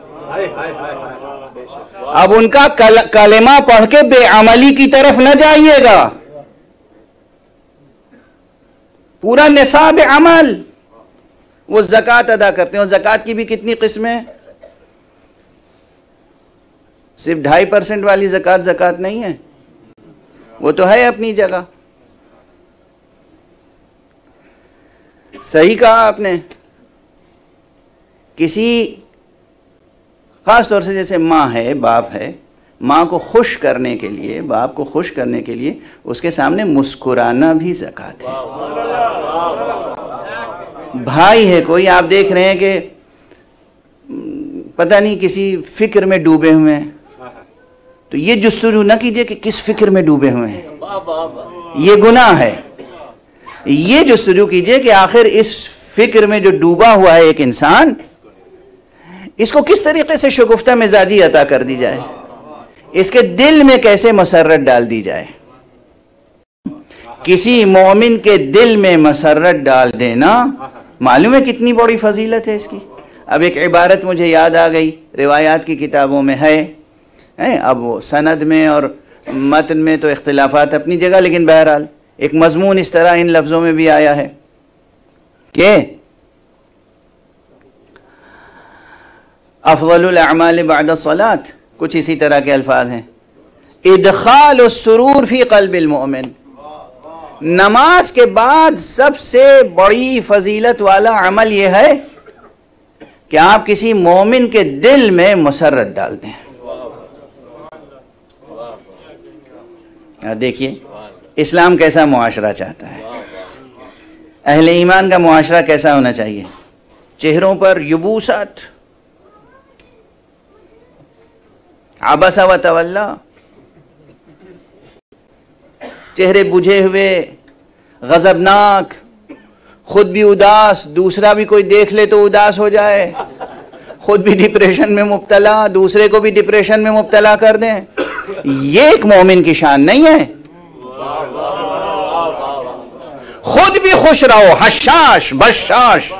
اب ان کا کلمہ پڑھ کے بے عملی کی طرف نہ جائیے گا. پورا نصاب عمل وہ زکوٰۃ ادا کرتے ہیں. اور زکوٰۃ کی بھی کتنی قسمیں؟ صرف 2.5% والی زکوٰۃ نہیں ہے، وہ تو ہے اپنی جگہ. صحیح کہا آپ نے. کسی خاص طور سے جیسے ماں ہے، باپ ہے، ماں کو خوش کرنے کے لیے، باپ کو خوش کرنے کے لیے اس کے سامنے مسکرانا بھی زکوٰۃ ہے. بھائی ہے کوئی، آپ دیکھ رہے ہیں کہ پتہ نہیں کسی فکر میں ڈوبے ہوئے ہیں، تو یہ جستجو نہ کیجئے کہ کس فکر میں ڈوبے ہوئے ہیں، یہ گناہ ہے. یہ جستجو کیجئے کہ آخر اس فکر میں جو ڈوبا ہوا ہے ایک انسان، اس کو کس طریقے سے شگفتہ مزاجی عطا کر دی جائے، اس کے دل میں کیسے مسرت ڈال دی جائے. کسی مومن کے دل میں مسرت ڈال دینا معلوم ہے کتنی بڑی فضیلت ہے اس کی. اب ایک عبارت مجھے یاد آ گئی، روایات کی کتابوں میں ہے. اب وہ سند میں اور متن میں تو اختلافات اپنی جگہ، لیکن بہرحال ایک مضمون اس طرح ان لفظوں میں بھی آیا ہے کہ افضل الاعمال بعد الصلاۃ، کچھ اسی طرح کے الفاظ ہیں. ادخال السرور فی قلب المؤمن، نماز کے بعد سب سے بڑی فضیلت والا عمل یہ ہے کہ آپ کسی مومن کے دل میں مسرت ڈال دیں. دیکھیے اسلام کیسا معاشرہ چاہتا ہے، اہل ایمان کا معاشرہ کیسا ہونا چاہیے. چہروں پر یبوست، عبس و تولا، چہرے بجھے ہوئے، غضبناک، خود بھی اداس، دوسرا بھی کوئی دیکھ لے تو اداس ہو جائے، خود بھی ڈپریشن میں مبتلا، دوسرے کو بھی ڈپریشن میں مبتلا کر دیں. یہ ایک مومن کی شان نہیں ہے. خود بھی خوش رہو، حشاش بشاش،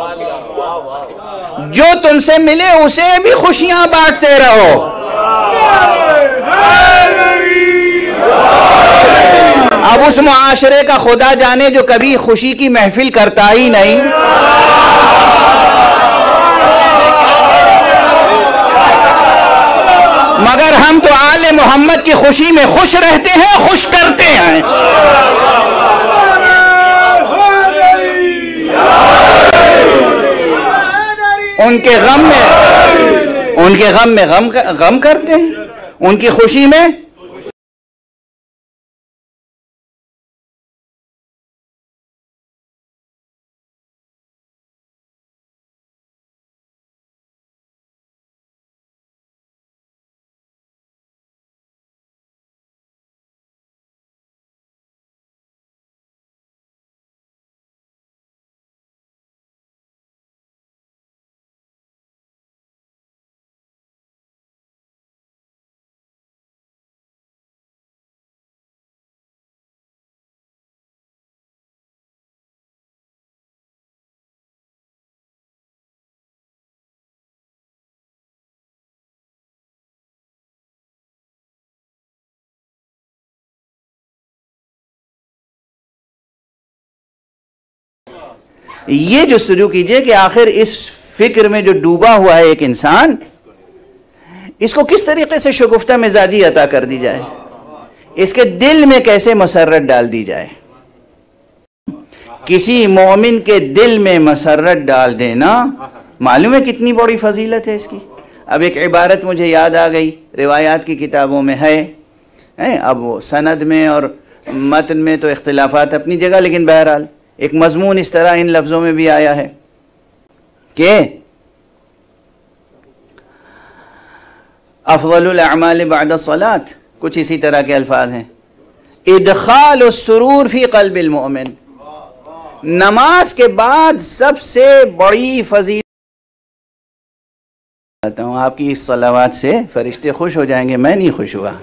جو تم سے ملے اسے بھی خوشیاں بانٹتے رہو. اب اس معاشرے کا خدا جانے جو کبھی خوشی کی محفل کرتا ہی نہیں، مگر ہم تو آل محمد کی خوشی میں خوش رہتے ہیں، خوش کرتے ہیں. ان کے غم میں غم کرتے ہیں، ان کی خوشی میں یہ جستجو کیجئے کہ آخر اس فکر میں جو ڈوبا ہوا ہے ایک انسان، اس کو کس طریقے سے شگفتہ مزاجی عطا کر دی جائے، اس کے دل میں کیسے مسرت ڈال دی جائے۔ کسی مومن کے دل میں مسرت ڈال دینا معلوم ہے کتنی بڑی فضیلت ہے اس کی۔ اب ایک عبارت مجھے یاد آ گئی، روایات کی کتابوں میں ہے، اب وہ سند میں اور متن میں تو اختلافات اپنی جگہ، لیکن بہرحال ایک مضمون اس طرح ان لفظوں میں بھی آیا ہے کہ افضل الاعمال بعد الصلاۃ، کچھ اسی طرح کے الفاظ ہیں، ادخال السرور فی قلب المؤمن، نماز کے بعد سب سے بڑی فضیلت کہتا ہوں، آپ کی اس صلوات سے فرشتے خوش ہو جائیں گے، میں نہیں خوش ہوا۔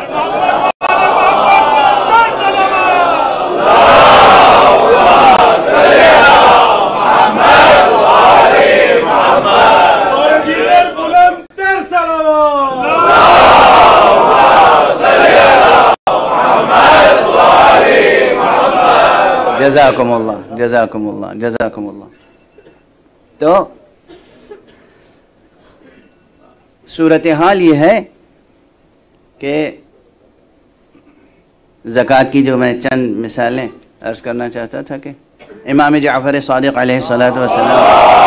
جزاکم اللہ جزاکم اللہ جزاکم اللہ۔ تو صورتحال یہ ہے کہ زکوٰۃ کی جو میں چند مثالیں عرض کرنا چاہتا تھا کہ امام جعفر صادق علیہ الصلاۃ والسلام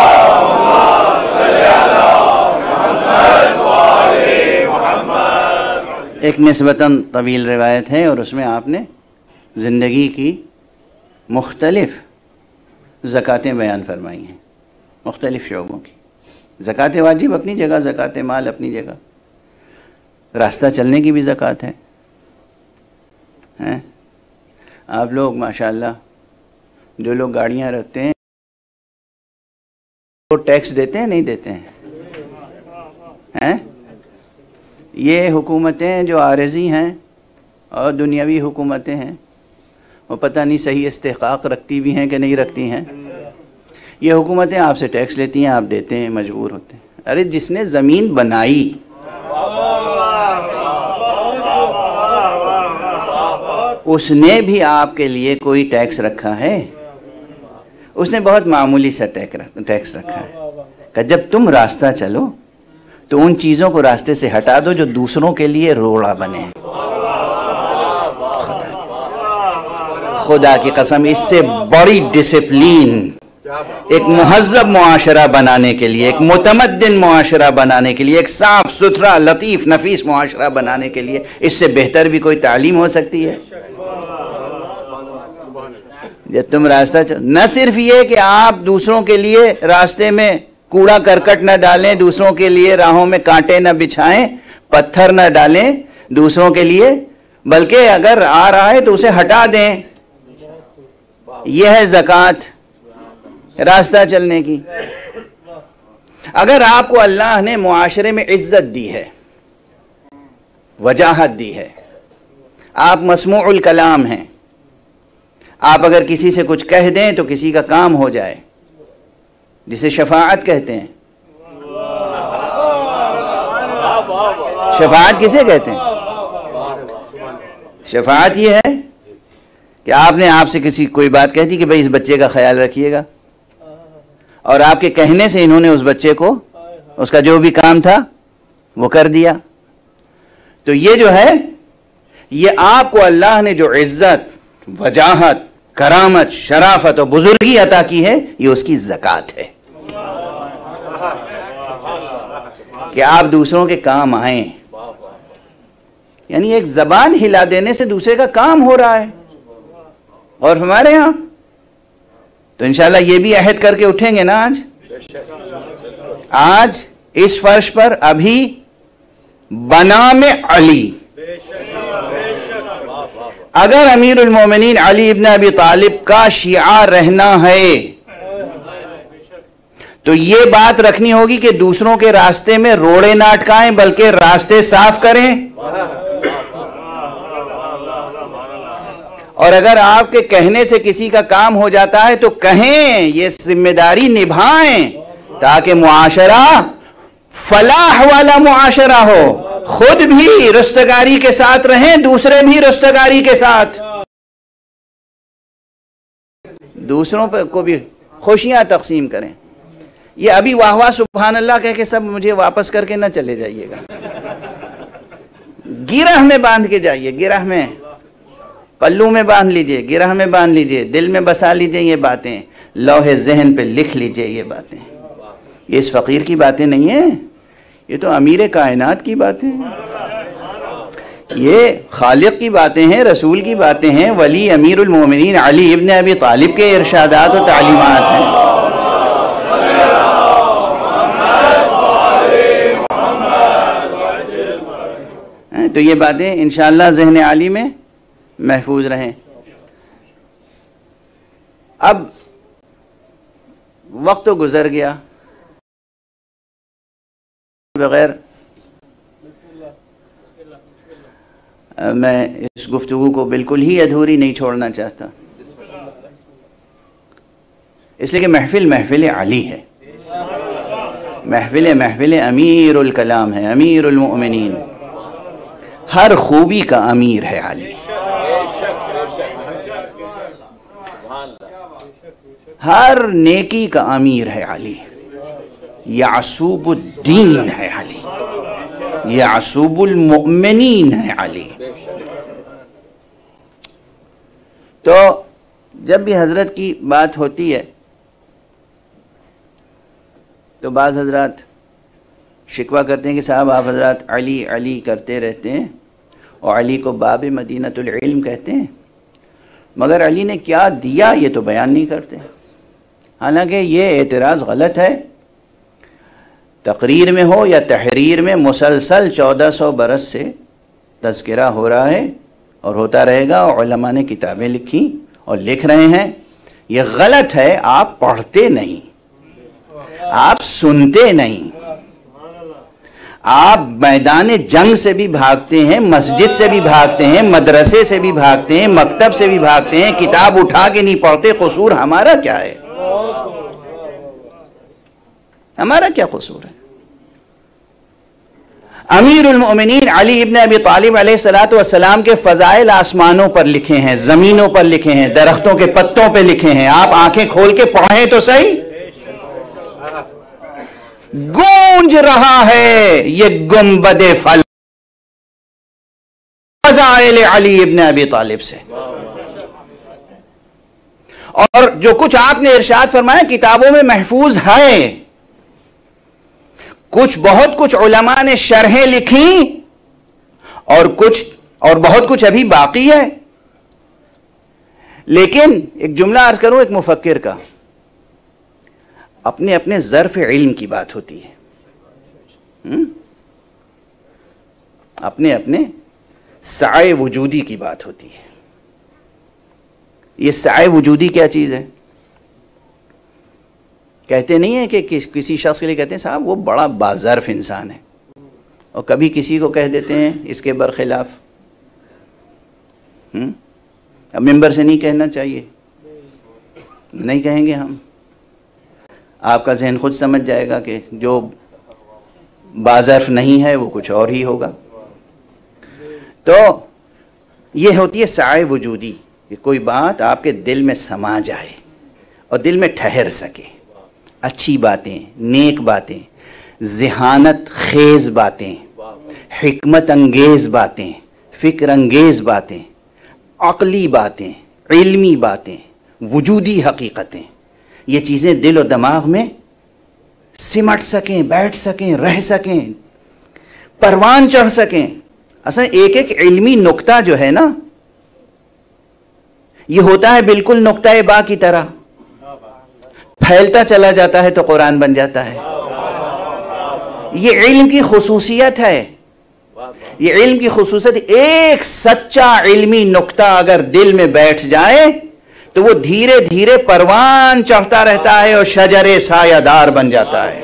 ایک نسبتاً طویل روایت ہے، اور اس میں آپ نے زندگی کی مختلف زکوٰۃیں بیان فرمائی ہیں، مختلف شعبوں کی۔ زکوٰۃ واجب اپنی جگہ، زکوٰۃ مال اپنی جگہ، راستہ چلنے کی بھی زکوٰۃ ہے۔ آپ لوگ ماشاءاللہ جو لوگ گاڑیاں رکھتے ہیں وہ ٹیکس دیتے ہیں نہیں دیتے ہیں؟ یہ حکومتیں جو عارضی ہیں اور دنیاوی حکومتیں ہیں، وہ پتہ نہیں صحیح استحقاق رکھتی بھی ہیں کہ نہیں رکھتی ہیں۔ یہ حکومتیں آپ سے ٹیکس لیتی ہیں، آپ دیتے ہیں، مجبور ہوتے ہیں۔ ارے جس نے زمین بنائی اس نے بھی آپ کے لیے کوئی ٹیکس رکھا ہے؟ اس نے بہت معمولی سا ٹیکس رکھا ہے کہ جب تم راستہ چلو تو ان چیزوں کو راستے سے ہٹا دو جو دوسروں کے لیے روڑا بنے۔ خدا کی قسم، اس سے بڑی ڈسپلین ایک مہذب معاشرہ بنانے کے لیے، ایک متمدن معاشرہ بنانے کے لیے، ایک صاف ستھرا لطیف نفیس معاشرہ بنانے کے لیے اس سے بہتر بھی کوئی تعلیم ہو سکتی ہے؟ جب تم راستہ نہ صرف یہ کہ آپ دوسروں کے لیے راستے میں کوڑا کرکٹ نہ ڈالیں، دوسروں کے لیے راہوں میں کانٹے نہ بچھائیں، پتھر نہ ڈالیں دوسروں کے لیے، بلکہ اگر آ رہا ہے تو اسے ہٹا دیں۔ یہ ہے زکوٰۃ، راستہ چلنے کی۔ اگر آپ کو اللہ نے معاشرے میں عزت دی ہے، وجاہت دی ہے، آپ مسموع الکلام ہیں، آپ اگر کسی سے کچھ کہہ دیں تو کسی کا کام ہو جائے، جسے شفاعت کہتے ہیں۔ شفاعت کسے کہتے ہیں؟ شفاعت یہ ہے کہ آپ نے آپ سے کسی کوئی بات کہہ دی کہ بھئی اس بچے کا خیال رکھیے گا، اور آپ کے کہنے سے انہوں نے اس بچے کو اس کا جو بھی کام تھا وہ کر دیا۔ تو یہ جو ہے، یہ آپ کو اللہ نے جو عزت، وجاہت، کرامت، شرافت اور بزرگی عطا کی ہے، یہ اس کی زکوٰۃ ہے کہ آپ دوسروں کے کام آئیں۔ یعنی ایک زبان ہلا دینے سے دوسرے کا کام ہو رہا ہے۔ اور ہمارے ہاں تو انشاءاللہ یہ بھی عہد کر کے اٹھیں گے نا آج اس فرش پر ابھی بنام علی، اگر امیر المومنین علی ابن ابی طالب کا شیعہ رہنا ہے تو یہ بات رکھنی ہوگی کہ دوسروں کے راستے میں روڑے نہ اٹکائیں بلکہ راستے صاف کریں۔ اور اگر آپ کے کہنے سے کسی کا کام ہو جاتا ہے تو کہیں، یہ ذمہ داری نبھائیں تاکہ معاشرہ فلاح والا معاشرہ ہو، خود بھی رستگاری کے ساتھ رہیں، دوسرے بھی رستگاری کے ساتھ، دوسروں کو بھی خوشیاں تقسیم کریں. یہ ابھی واہ واہ سبحان اللہ کہہ کے سب مجھے واپس کر کے نہ چلے جائیے گا. گرہ میں باندھ کے جائیے, گرہ میں, پلو میں باندھ لیجئے, گرہ میں باندھ لیجئے, دل میں بسا لیجئے یہ باتیں, لوح ذہن پہ لکھ لیجئے یہ باتیں. یہ اس فقیر کی باتیں نہیں ہیں, یہ تو امیر کائنات کی باتیں ہیں, یہ خالق کی باتیں ہیں, رسول کی باتیں ہیں, ولی امیر المومنین علی ابن ابی طالب کے ارشادات و تعلیمات ہیں. تو یہ باتیں انشاءاللہ ذہن عالی میں محفوظ رہیں. اب وقت تو گزر گیا, بغیر میں اس گفتگو کو بالکل ہی ادھوری نہیں چھوڑنا چاہتا, اس لیے کہ محفل علی ہے, محفل امیر الکلام ہے, امیر المؤمنین, ہر خوبی کا امیر ہے علی, ہر نیکی کا امیر ہے علی, یعصوب الدین ہے علی, یعصوب المؤمنین ہے علی. تو جب بھی حضرت کی بات ہوتی ہے تو بعض حضرات شکوہ کرتے ہیں کہ صاحب آپ حضرات علی علی کرتے رہتے ہیں اور علی کو باب مدینۃ العلم کہتے ہیں, مگر علی نے کیا دیا یہ تو بیان نہیں کرتے. حالانکہ یہ اعتراض غلط ہے. تقریر میں ہو یا تحریر میں مسلسل 1400 برس سے تذکرہ ہو رہا ہے اور ہوتا رہے گا, اور علماء نے کتابیں لکھی اور لکھ رہے ہیں. یہ غلط ہے, آپ پڑھتے نہیں, آپ سنتے نہیں, آپ میدان جنگ سے بھی بھاگتے ہیں, مسجد سے بھی بھاگتے ہیں, مدرسے سے بھی بھاگتے ہیں, مکتب سے بھی بھاگتے ہیں, کتاب اٹھا کے نہیں پڑھتے. قصور ہمارا کیا ہے؟ ہمارا کیا قصور ہے؟ امیر المؤمنین علی ابن ابی طالب علیہ السلام کے فضائل آسمانوں پر لکھے ہیں, زمینوں پر لکھے ہیں, درختوں کے پتوں پہ لکھے ہیں. آپ آنکھیں کھول کے پڑھیں تو صحیح. گونج رہا ہے یہ گنبد فل فضائل علی ابن ابی طالب سے. اور جو کچھ آپ نے ارشاد فرمایا کتابوں میں محفوظ ہے, کچھ بہت کچھ علماء نے شرحیں لکھی اور بہت کچھ ابھی باقی ہے. لیکن ایک جملہ عرض کروں ایک مفکر کا, اپنے اپنے ظرف علم کی بات ہوتی ہے, اپنے اپنے سعی وجودی کی بات ہوتی ہے. یہ سعی وجودی کیا چیز ہے؟ کہتے نہیں ہیں کہ کسی شخص کے لیے کہتے ہیں صاحب وہ بڑا باظرف انسان ہے, اور کبھی کسی کو کہہ دیتے ہیں اس کے برخلاف. اب ممبر سے نہیں کہنا چاہیے, نہیں کہیں گے ہم, آپ کا ذہن خود سمجھ جائے گا کہ جو باظرف نہیں ہے وہ کچھ اور ہی ہوگا. تو یہ ہوتی ہے سعی وجودی, کہ کوئی بات آپ کے دل میں سما جائے اور دل میں ٹھہر سکے. اچھی باتیں, نیک باتیں, ذہانت خیز باتیں, حکمت انگیز باتیں, فکر انگیز باتیں, عقلی باتیں, علمی باتیں, وجودی حقیقتیں, یہ چیزیں دل و دماغ میں سمٹ سکیں, بیٹھ سکیں, رہ سکیں, پروان چڑھ سکیں. اصلا ایک ایک علمی نقطہ جو ہے نا, یہ ہوتا ہے بالکل نقطہ با کی طرح, پھیلتا چلا جاتا ہے تو قرآن بن جاتا ہے. یہ علم کی خصوصیت ہے, یہ علم کی خصوصیت. ایک سچا علمی نقطہ اگر دل میں بیٹھ جائے تو وہ دھیرے دھیرے پروان چڑھتا رہتا ہے اور شجر سایہ دار بن جاتا ہے.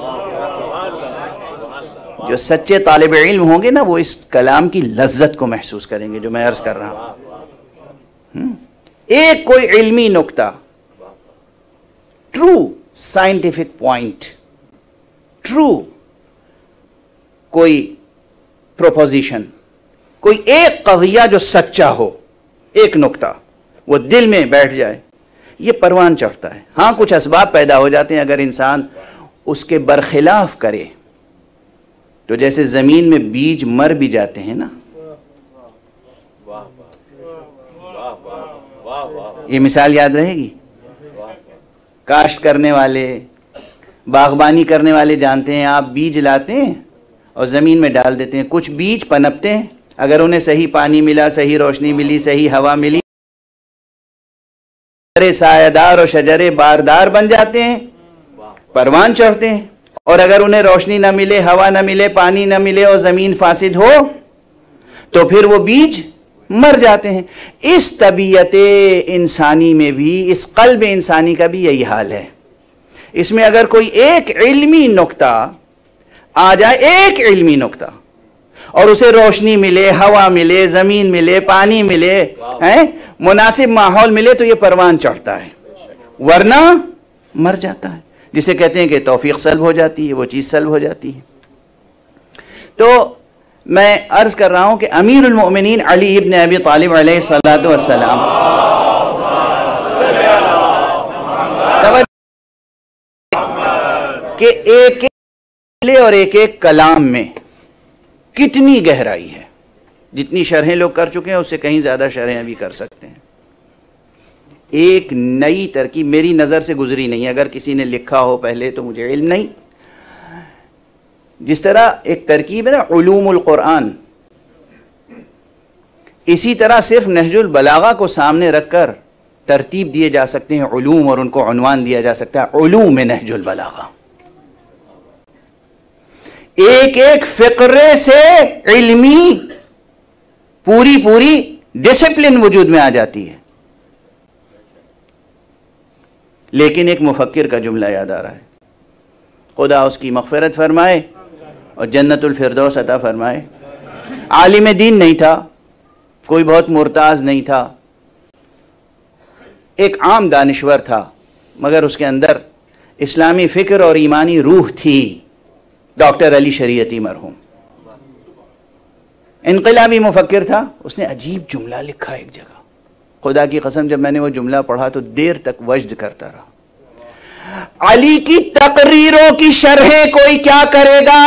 جو سچے طالب علم ہوں گے نا, وہ اس کلام کی لذت کو محسوس کریں گے جو میں عرض کر رہا ہوں. ایک کوئی علمی نقطہ, ٹرو سائنٹیفک پوائنٹ, ٹرو کوئی پروپوزیشن, کوئی ایک قضیہ جو سچا ہو, ایک نقطہ وہ دل میں بیٹھ جائے, یہ پروان چڑھتا ہے. ہاں کچھ اسباب پیدا ہو جاتے ہیں اگر انسان اس کے برخلاف کرے تو، جیسے زمین میں بیج مر بھی جاتے ہیں نا. یہ مثال یاد رہے گی. کاشت کرنے والے، باغبانی کرنے والے جانتے ہیں، آپ بیج لاتے ہیں اور زمین میں ڈال دیتے ہیں، کچھ بیج پنپتے ہیں، اگر انہیں صحیح پانی ملا، صحیح روشنی ملی، صحیح ہوا ملی، سایہ دار اور شجرے باردار بن جاتے ہیں، پروان چڑھتے ہیں. اور اگر انہیں روشنی نہ ملے، ہوا نہ ملے، پانی نہ ملے اور زمین فاسد ہو تو پھر وہ بیج مر جاتے ہیں. اس طبیعت انسانی میں بھی، اس قلب انسانی کا بھی یہی حال ہے. اس میں اگر کوئی ایک علمی نقطہ آ جائے، ایک علمی نقطہ، اور اسے روشنی ملے، ہوا ملے، زمین ملے، پانی ملے، مناسب ماحول ملے تو یہ پروان چڑھتا ہے، ورنہ مر جاتا ہے. جسے کہتے ہیں کہ توفیق سلب ہو جاتی ہے، وہ چیز سلب ہو جاتی ہے. تو میں عرض کر رہا ہوں کہ امیر المؤمنین علی ابن ابی طالب علیہ الصلوۃ والسلام کہ ایک اور ایک کلام میں کتنی گہرائی ہے. جتنی شرحیں لوگ کر چکے ہیں اس سے کہیں زیادہ شرحیں بھی کر سکتے ہیں. ایک نئی ترکیب میری نظر سے گزری نہیں، اگر کسی نے لکھا ہو پہلے تو مجھے علم نہیں. جس طرح ایک ترکیب ہے نا علوم القرآن، اسی طرح صرف نہج البلاغہ کو سامنے رکھ کر ترتیب دیے جا سکتے ہیں علوم، اور ان کو عنوان دیا جا سکتا ہے علوم نہج البلاغہ. ایک ایک فقرے سے علمی پوری ڈسپلن وجود میں آ جاتی ہے. لیکن ایک مفکر کا جملہ یاد آ رہا ہے، خدا اس کی مغفرت فرمائے اور جنت الفردوس عطا فرمائے. عالم دین نہیں تھا، کوئی بہت مرتاز نہیں تھا، ایک عام دانشور تھا، مگر اس کے اندر اسلامی فکر اور ایمانی روح تھی. ڈاکٹر علی شریعتی مرحوم انقلابی مفکر تھا. اس نے عجیب جملہ لکھا ایک جگہ، خدا کی قسم جب میں نے وہ جملہ پڑھا تو دیر تک وجد کرتا رہا. علی کی تقریروں کی شرحیں کوئی کیا کرے گا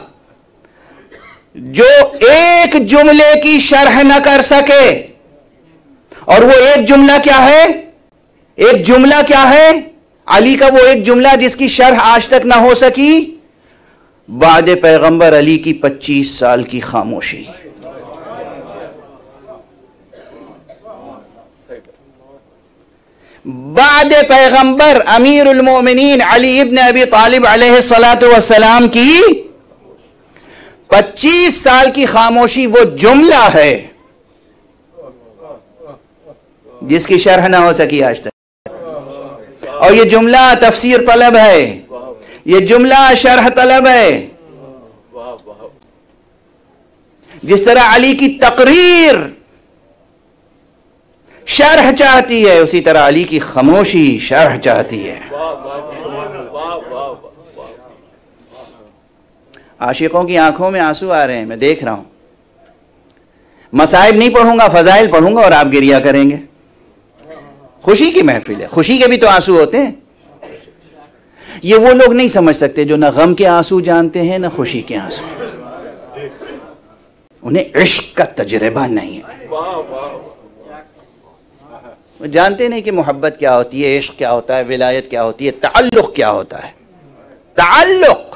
جو ایک جملے کی شرح نہ کر سکے. اور وہ ایک جملہ کیا ہے؟ ایک جملہ کیا ہے؟ علی کا وہ ایک جملہ جس کی شرح آج تک نہ ہو سکی، بعد پیغمبر علی کی 25 سال کی خاموشی. بعد پیغمبر امیر المؤمنین علی ابن ابی طالب علیہ الصلوۃ والسلام کی 25 سال کی خاموشی وہ جملہ ہے جس کی شرح نہ ہو سکی آج تک. اور یہ جملہ تفسیر طلب ہے، یہ جملہ شرح طلب ہے. جس طرح علی کی تقریر شرح چاہتی ہے، اسی طرح علی کی خاموشی شرح چاہتی ہے. عاشقوں کی آنکھوں میں آنسو آ رہے ہیں، میں دیکھ رہا ہوں. مصائب نہیں پڑھوں گا، فضائل پڑھوں گا اور آپ گریہ کریں گے. خوشی کی محفل ہے، خوشی کے بھی تو آنسو ہوتے ہیں. یہ وہ لوگ نہیں سمجھ سکتے جو نہ غم کے آنسو جانتے ہیں نہ خوشی کے آنسو. انہیں عشق کا تجربہ نہیں ہے، وہ جانتے نہیں کہ محبت کیا ہوتی ہے، عشق کیا ہوتا ہے، ولایت کیا ہوتی ہے، تعلق کیا ہوتا ہے. تعلق.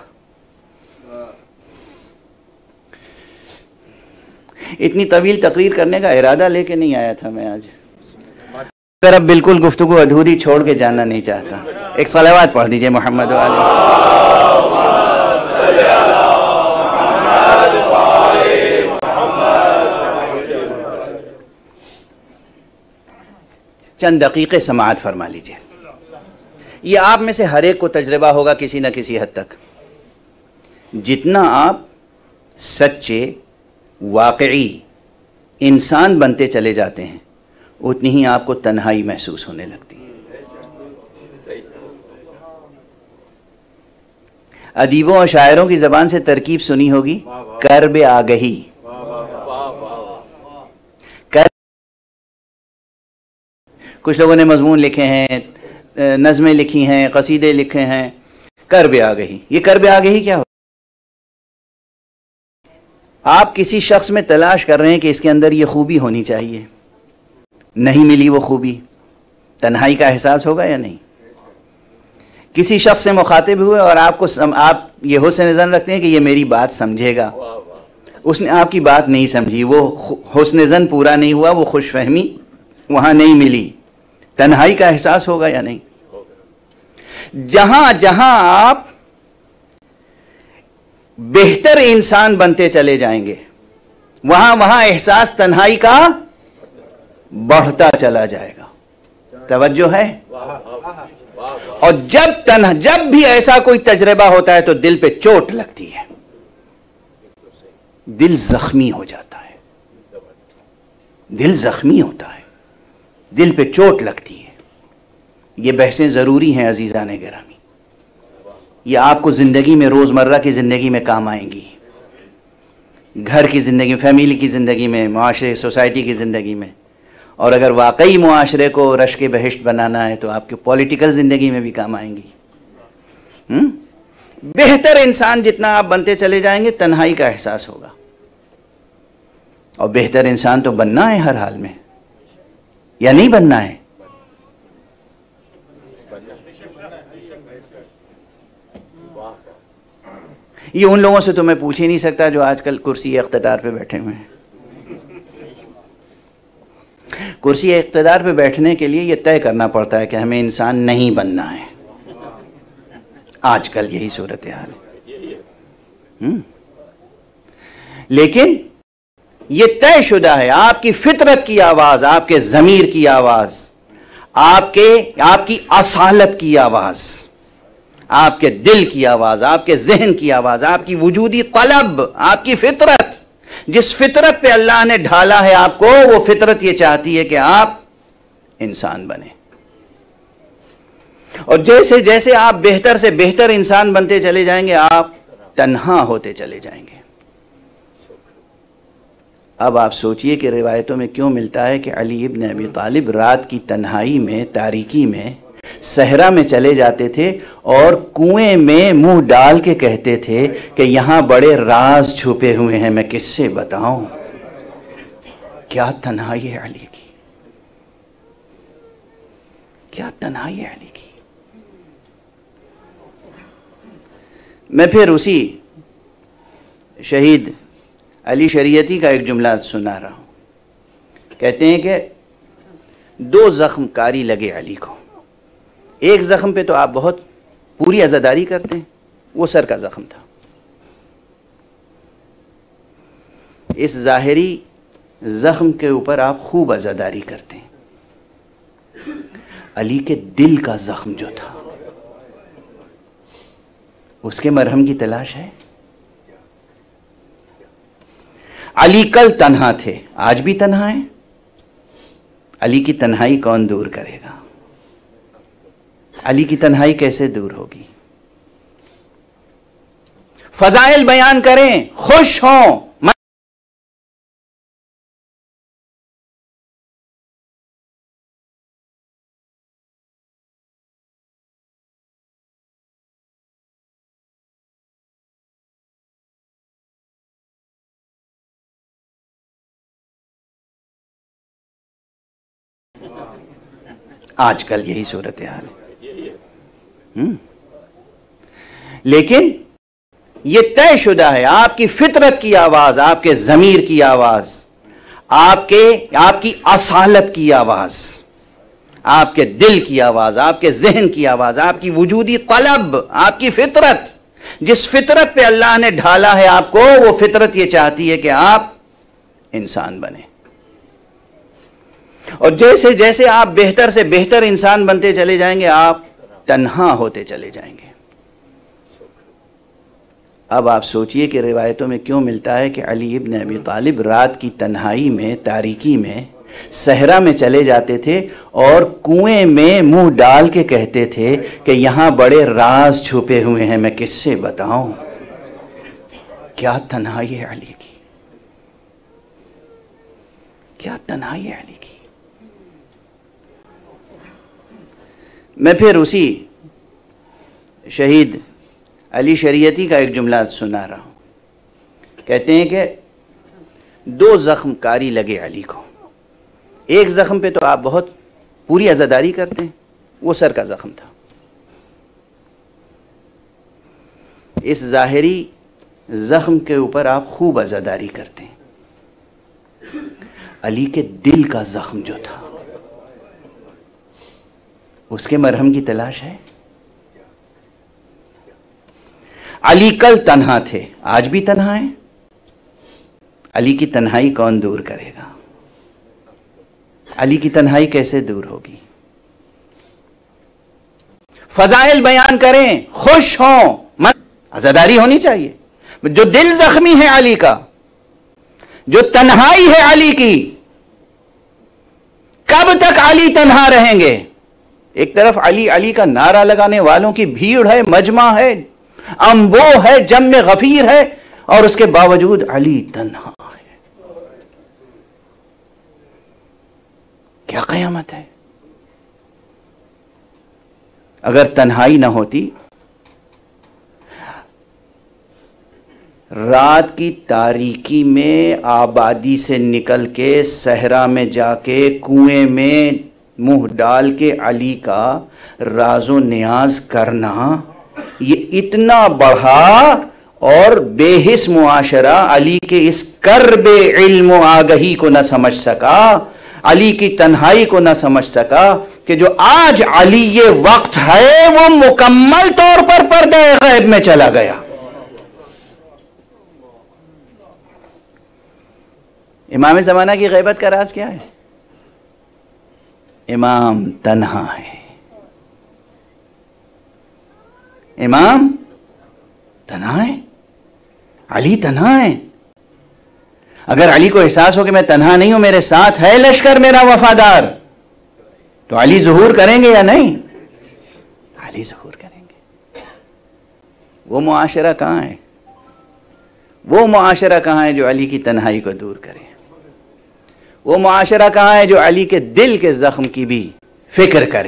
اتنی طویل تقریر کرنے کا ارادہ لے کے نہیں آیا تھا میں آج، مگر اب بالکل گفتگو ادھوری چھوڑ کے جانا نہیں چاہتا. ایک صلوات پڑھ دیجئے محمد و چند دقیقے سماعت فرما لیجئے. یہ آپ میں سے ہر ایک کو تجربہ ہوگا کسی نہ کسی حد تک. جتنا آپ سچے واقعی انسان بنتے چلے جاتے ہیں اتنی ہی آپ کو تنہائی محسوس ہونے لگتی ہے. ادیبوں اور شاعروں کی زبان سے ترکیب سنی ہوگی، کرب آگہی. کچھ لوگوں نے مضمون لکھے ہیں، نظمیں لکھی ہیں، قصیدے لکھے ہیں، کرب آگہی. یہ کرب آگہی کیا ہو؟ آپ کسی شخص میں تلاش کر رہے ہیں کہ اس کے اندر یہ خوبی ہونی چاہیے، نہیں ملی وہ خوبی، تنہائی کا احساس ہوگا یا نہیں؟ کسی شخص سے مخاطب ہوئے اور آپ یہ حسن ظن رکھتے ہیں کہ یہ میری بات سمجھے گا، اس نے آپ کی بات نہیں سمجھی، وہ حسن ظن پورا نہیں ہوا، وہ خوش فہمی وہاں نہیں ملی، تنہائی کا احساس ہوگا یا نہیں؟ جہاں جہاں آپ بہتر انسان بنتے چلے جائیں گے، وہاں وہاں احساس تنہائی کا بڑھتا چلا جائے گا. توجہ ہے؟ اور جب بھی ایسا کوئی تجربہ ہوتا ہے تو دل پہ چوٹ لگتی ہے، دل زخمی ہو جاتا ہے، دل زخمی ہوتا ہے، دل پہ چوٹ لگتی ہے. یہ بحثیں ضروری ہیں عزیزان گرامی، یہ آپ کو زندگی میں، روزمرہ کی زندگی میں کام آئیں گی، گھر کی زندگی، فیملی کی زندگی میں، معاشرے، سوسائٹی کی زندگی میں. اور اگر واقعی معاشرے کو رشک بہشت بنانا ہے تو آپ کی پولیٹیکل زندگی میں بھی کام آئیں گی. بہتر انسان جتنا آپ بنتے چلے جائیں گے تنہائی کا احساس ہوگا. اور بہتر انسان تو بننا ہے ہر حال میں، یا نہیں بننا ہے؟ یہ ان لوگوں سے تو میں پوچھ ہی نہیں سکتا جو آج کل کرسی اقتدار پہ بیٹھے ہوئے ہیں. کرسی اقتدار پہ بیٹھنے کے لیے یہ طے کرنا پڑتا ہے کہ ہمیں انسان نہیں بننا ہے. آج کل یہی صورتحال ہے. لیکن یہ طے شدہ ہے، آپ کی فطرت کی آواز، آپ کے ضمیر کی آواز، آپ کی اصالت کی آواز، آپ کے دل کی آواز، آپ کے ذہن کی آواز، آپ کی وجودی طلب، آپ کی فطرت، جس فطرت پہ اللہ نے ڈھالا ہے آپ کو، وہ فطرت یہ چاہتی ہے کہ آپ انسان بنیں. اور جیسے جیسے آپ بہتر سے بہتر انسان بنتے چلے جائیں گے آپ تنہا ہوتے چلے جائیں گے. اب آپ سوچئے کہ روایتوں میں کیوں ملتا ہے کہ علی ابن ابی طالب رات کی تنہائی میں، تاریکی میں، صحرا میں چلے جاتے تھے اور کنویں میں منہ ڈال کے کہتے تھے کہ یہاں بڑے راز چھپے ہوئے ہیں، میں کس سے بتاؤں. کیا تنہائی ہے علی کی، کیا تنہائی ہے علی کی. میں پھر اسی شہید علی شریعتی کا ایک جملہ سنا رہا ہوں. کہتے ہیں کہ 2 زخم کاری لگے علی کو. ایک زخم پہ تو آپ بہت پوری عزاداری کرتے ہیں، وہ سر کا زخم تھا. اس ظاہری زخم کے اوپر آپ خوب عزاداری کرتے ہیں. علی کے دل کا زخم جو تھا، اس کے مرہم کی تلاش ہے. علی کل تنہا تھے، آج بھی تنہا ہیں. علی کی تنہائی کون دور کرے گا؟ علی کی تنہائی کیسے دور ہوگی؟ فضائل بیان کریں، خوش ہوں. آج کل یہی صورتحال ہے. لیکن یہ طے شدہ ہے، آپ کی فطرت کی آواز، آپ کے ضمیر کی آواز، آپ کی اصالت کی آواز، آپ کے دل کی آواز، آپ کے ذہن کی آواز، آپ کی وجودی طلب، آپ کی فطرت، جس فطرت پہ اللہ نے ڈھالا ہے آپ کو، وہ فطرت یہ چاہتی ہے کہ آپ انسان بنیں. اور جیسے جیسے آپ بہتر سے بہتر انسان بنتے چلے جائیں گے آپ تنہا ہوتے چلے جائیں گے. اب آپ سوچئے کہ روایتوں میں کیوں ملتا ہے کہ علی ابن ابی طالب رات کی تنہائی میں، تاریکی میں، صحرا میں چلے جاتے تھے اور کنویں میں منہ ڈال کے کہتے تھے کہ یہاں بڑے راز چھپے ہوئے ہیں، میں کس سے بتاؤں. کیا تنہائی ہے علی کی، کیا تنہائی ہے علی کی. میں پھر اسی شہید علی شریعتی کا ایک جملہ سنا رہا ہوں. کہتے ہیں کہ 2 زخم کاری لگے علی کو. ایک زخم پہ تو آپ بہت پوری عزاداری کرتے ہیں، وہ سر کا زخم تھا. اس ظاہری زخم کے اوپر آپ خوب عزاداری کرتے ہیں. علی کے دل کا زخم جو تھا اس کے مرہم کی تلاش ہے. علی کل تنہا تھے، آج بھی تنہا ہیں. علی کی تنہائی کون دور کرے گا؟ علی کی تنہائی کیسے دور ہوگی؟ فضائل بیان کریں، خوش ہوں، عزاداری ہونی چاہیے. جو دل زخمی ہے علی کا، جو تنہائی ہے علی کی، کب تک علی تنہا رہیں گے؟ ایک طرف علی علی کا نعرہ لگانے والوں کی بھیڑ ہے، مجمع ہے، انبو ہے، جم غفیر ہے، اور اس کے باوجود علی تنہا ہے. کیا قیامت ہے؟ اگر تنہائی نہ ہوتی، رات کی تاریکی میں آبادی سے نکل کے صحرا میں جا کے کنویں میں منہ ڈال کے علی کا راز و نیاز کرنا، یہ اتنا بڑھا اور بے حس معاشرہ علی کے اس کرب علم و آگہی کو نہ سمجھ سکا، علی کی تنہائی کو نہ سمجھ سکا کہ جو آج علی یہ وقت ہے وہ مکمل طور پر پردہ غیب میں چلا گیا. امام زمانہ کی غیبت کا راز کیا ہے؟ امام تنہا ہے. امام تنہا ہے، علی تنہا ہے. اگر علی کو احساس ہو کہ میں تنہا نہیں ہوں، میرے ساتھ ہے لشکر میرا وفادار، تو علی ظہور کریں گے یا نہیں؟ علی ظہور کریں گے. وہ معاشرہ کہاں ہے؟ وہ معاشرہ کہاں ہے جو علی کی تنہائی کو دور کرے؟ وہ معاشرہ کہاں ہے جو علی کے دل کے زخم کی بھی فکر کرے؟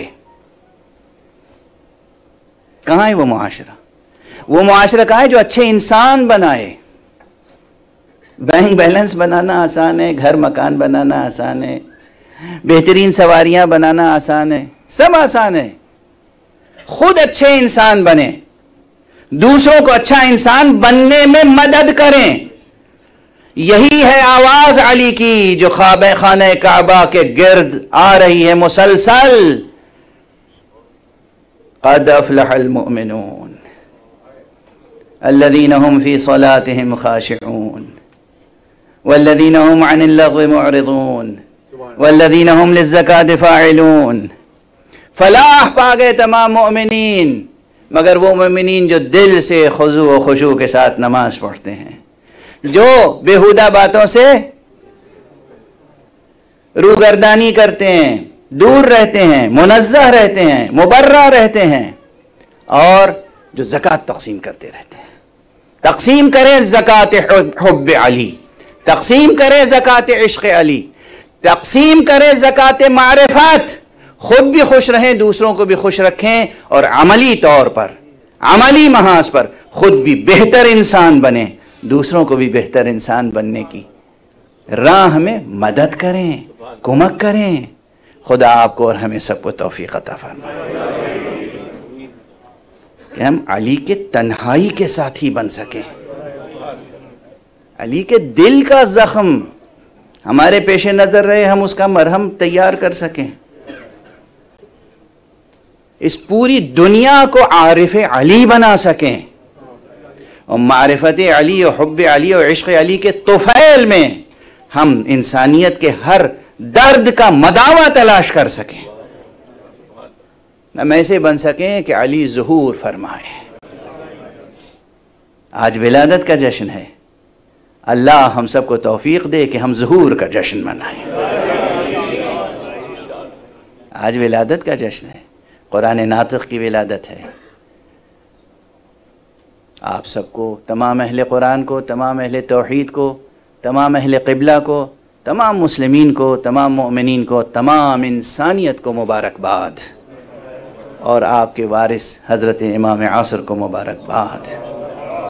کہاں ہے وہ معاشرہ؟ وہ معاشرہ کہاں ہے جو اچھے انسان بنائے؟ بینک بیلنس بنانا آسان ہے، گھر مکان بنانا آسان ہے، بہترین سواریاں بنانا آسان ہے، سب آسان ہے. خود اچھے انسان بنیں، دوسروں کو اچھا انسان بننے میں مدد کریں. یہی ہے آواز علی کی جو خانہ کعبہ کے گرد آ رہی ہے مسلسل. قد افلح المؤمنون الذين هم في صلاتهم خاشعون والذين هم عن اللغو معرضون والذين هم للزكاة فاعلون. فلاح پا گئے تمام مومنین، مگر وہ مومنین جو دل سے خضوع و خشوع کے ساتھ نماز پڑھتے ہیں، جو بیہودہ باتوں سے روگردانی کرتے ہیں، دور رہتے ہیں، منزہ رہتے ہیں، مبرہ رہتے ہیں، اور جو زکوٰۃ تقسیم کرتے رہتے ہیں. تقسیم کریں زکوٰۃ حب علی، تقسیم کریں زکوٰۃ عشق علی، تقسیم کریں زکوٰۃ معرفت. خود بھی خوش رہیں، دوسروں کو بھی خوش رکھیں، اور عملی طور پر، عملی محاذ پر خود بھی بہتر انسان بنیں، دوسروں کو بھی بہتر انسان بننے کی راہ میں مدد کریں، کمک کریں. خدا آپ کو اور ہمیں سب کو توفیق عطا فرمائے کہ ہم علی کے تنہائی کے ساتھی بن سکیں. علی کے دل کا زخم ہمارے پیش نظر رہے، ہم اس کا مرہم تیار کر سکیں. اس پوری دنیا کو عارف علی بنا سکیں، اور معرفت علی اور حب علی اور عشق علی کے طفیل میں ہم انسانیت کے ہر درد کا مداوع تلاش کر سکیں. ہم ایسے بن سکیں کہ علی ظہور فرمائے. آج ولادت کا جشن ہے، اللہ ہم سب کو توفیق دے کہ ہم ظہور کا جشن منائیں. آج ولادت کا جشن ہے، قرآن ناطق کی ولادت ہے. آپ سب کو، تمام اہل قرآن کو، تمام اہل توحید کو، تمام اہل قبلہ کو، تمام مسلمین کو، تمام مؤمنین کو، تمام انسانیت کو مبارکباد. اور آپ کے وارث حضرت امام عصر کو مبارکباد۔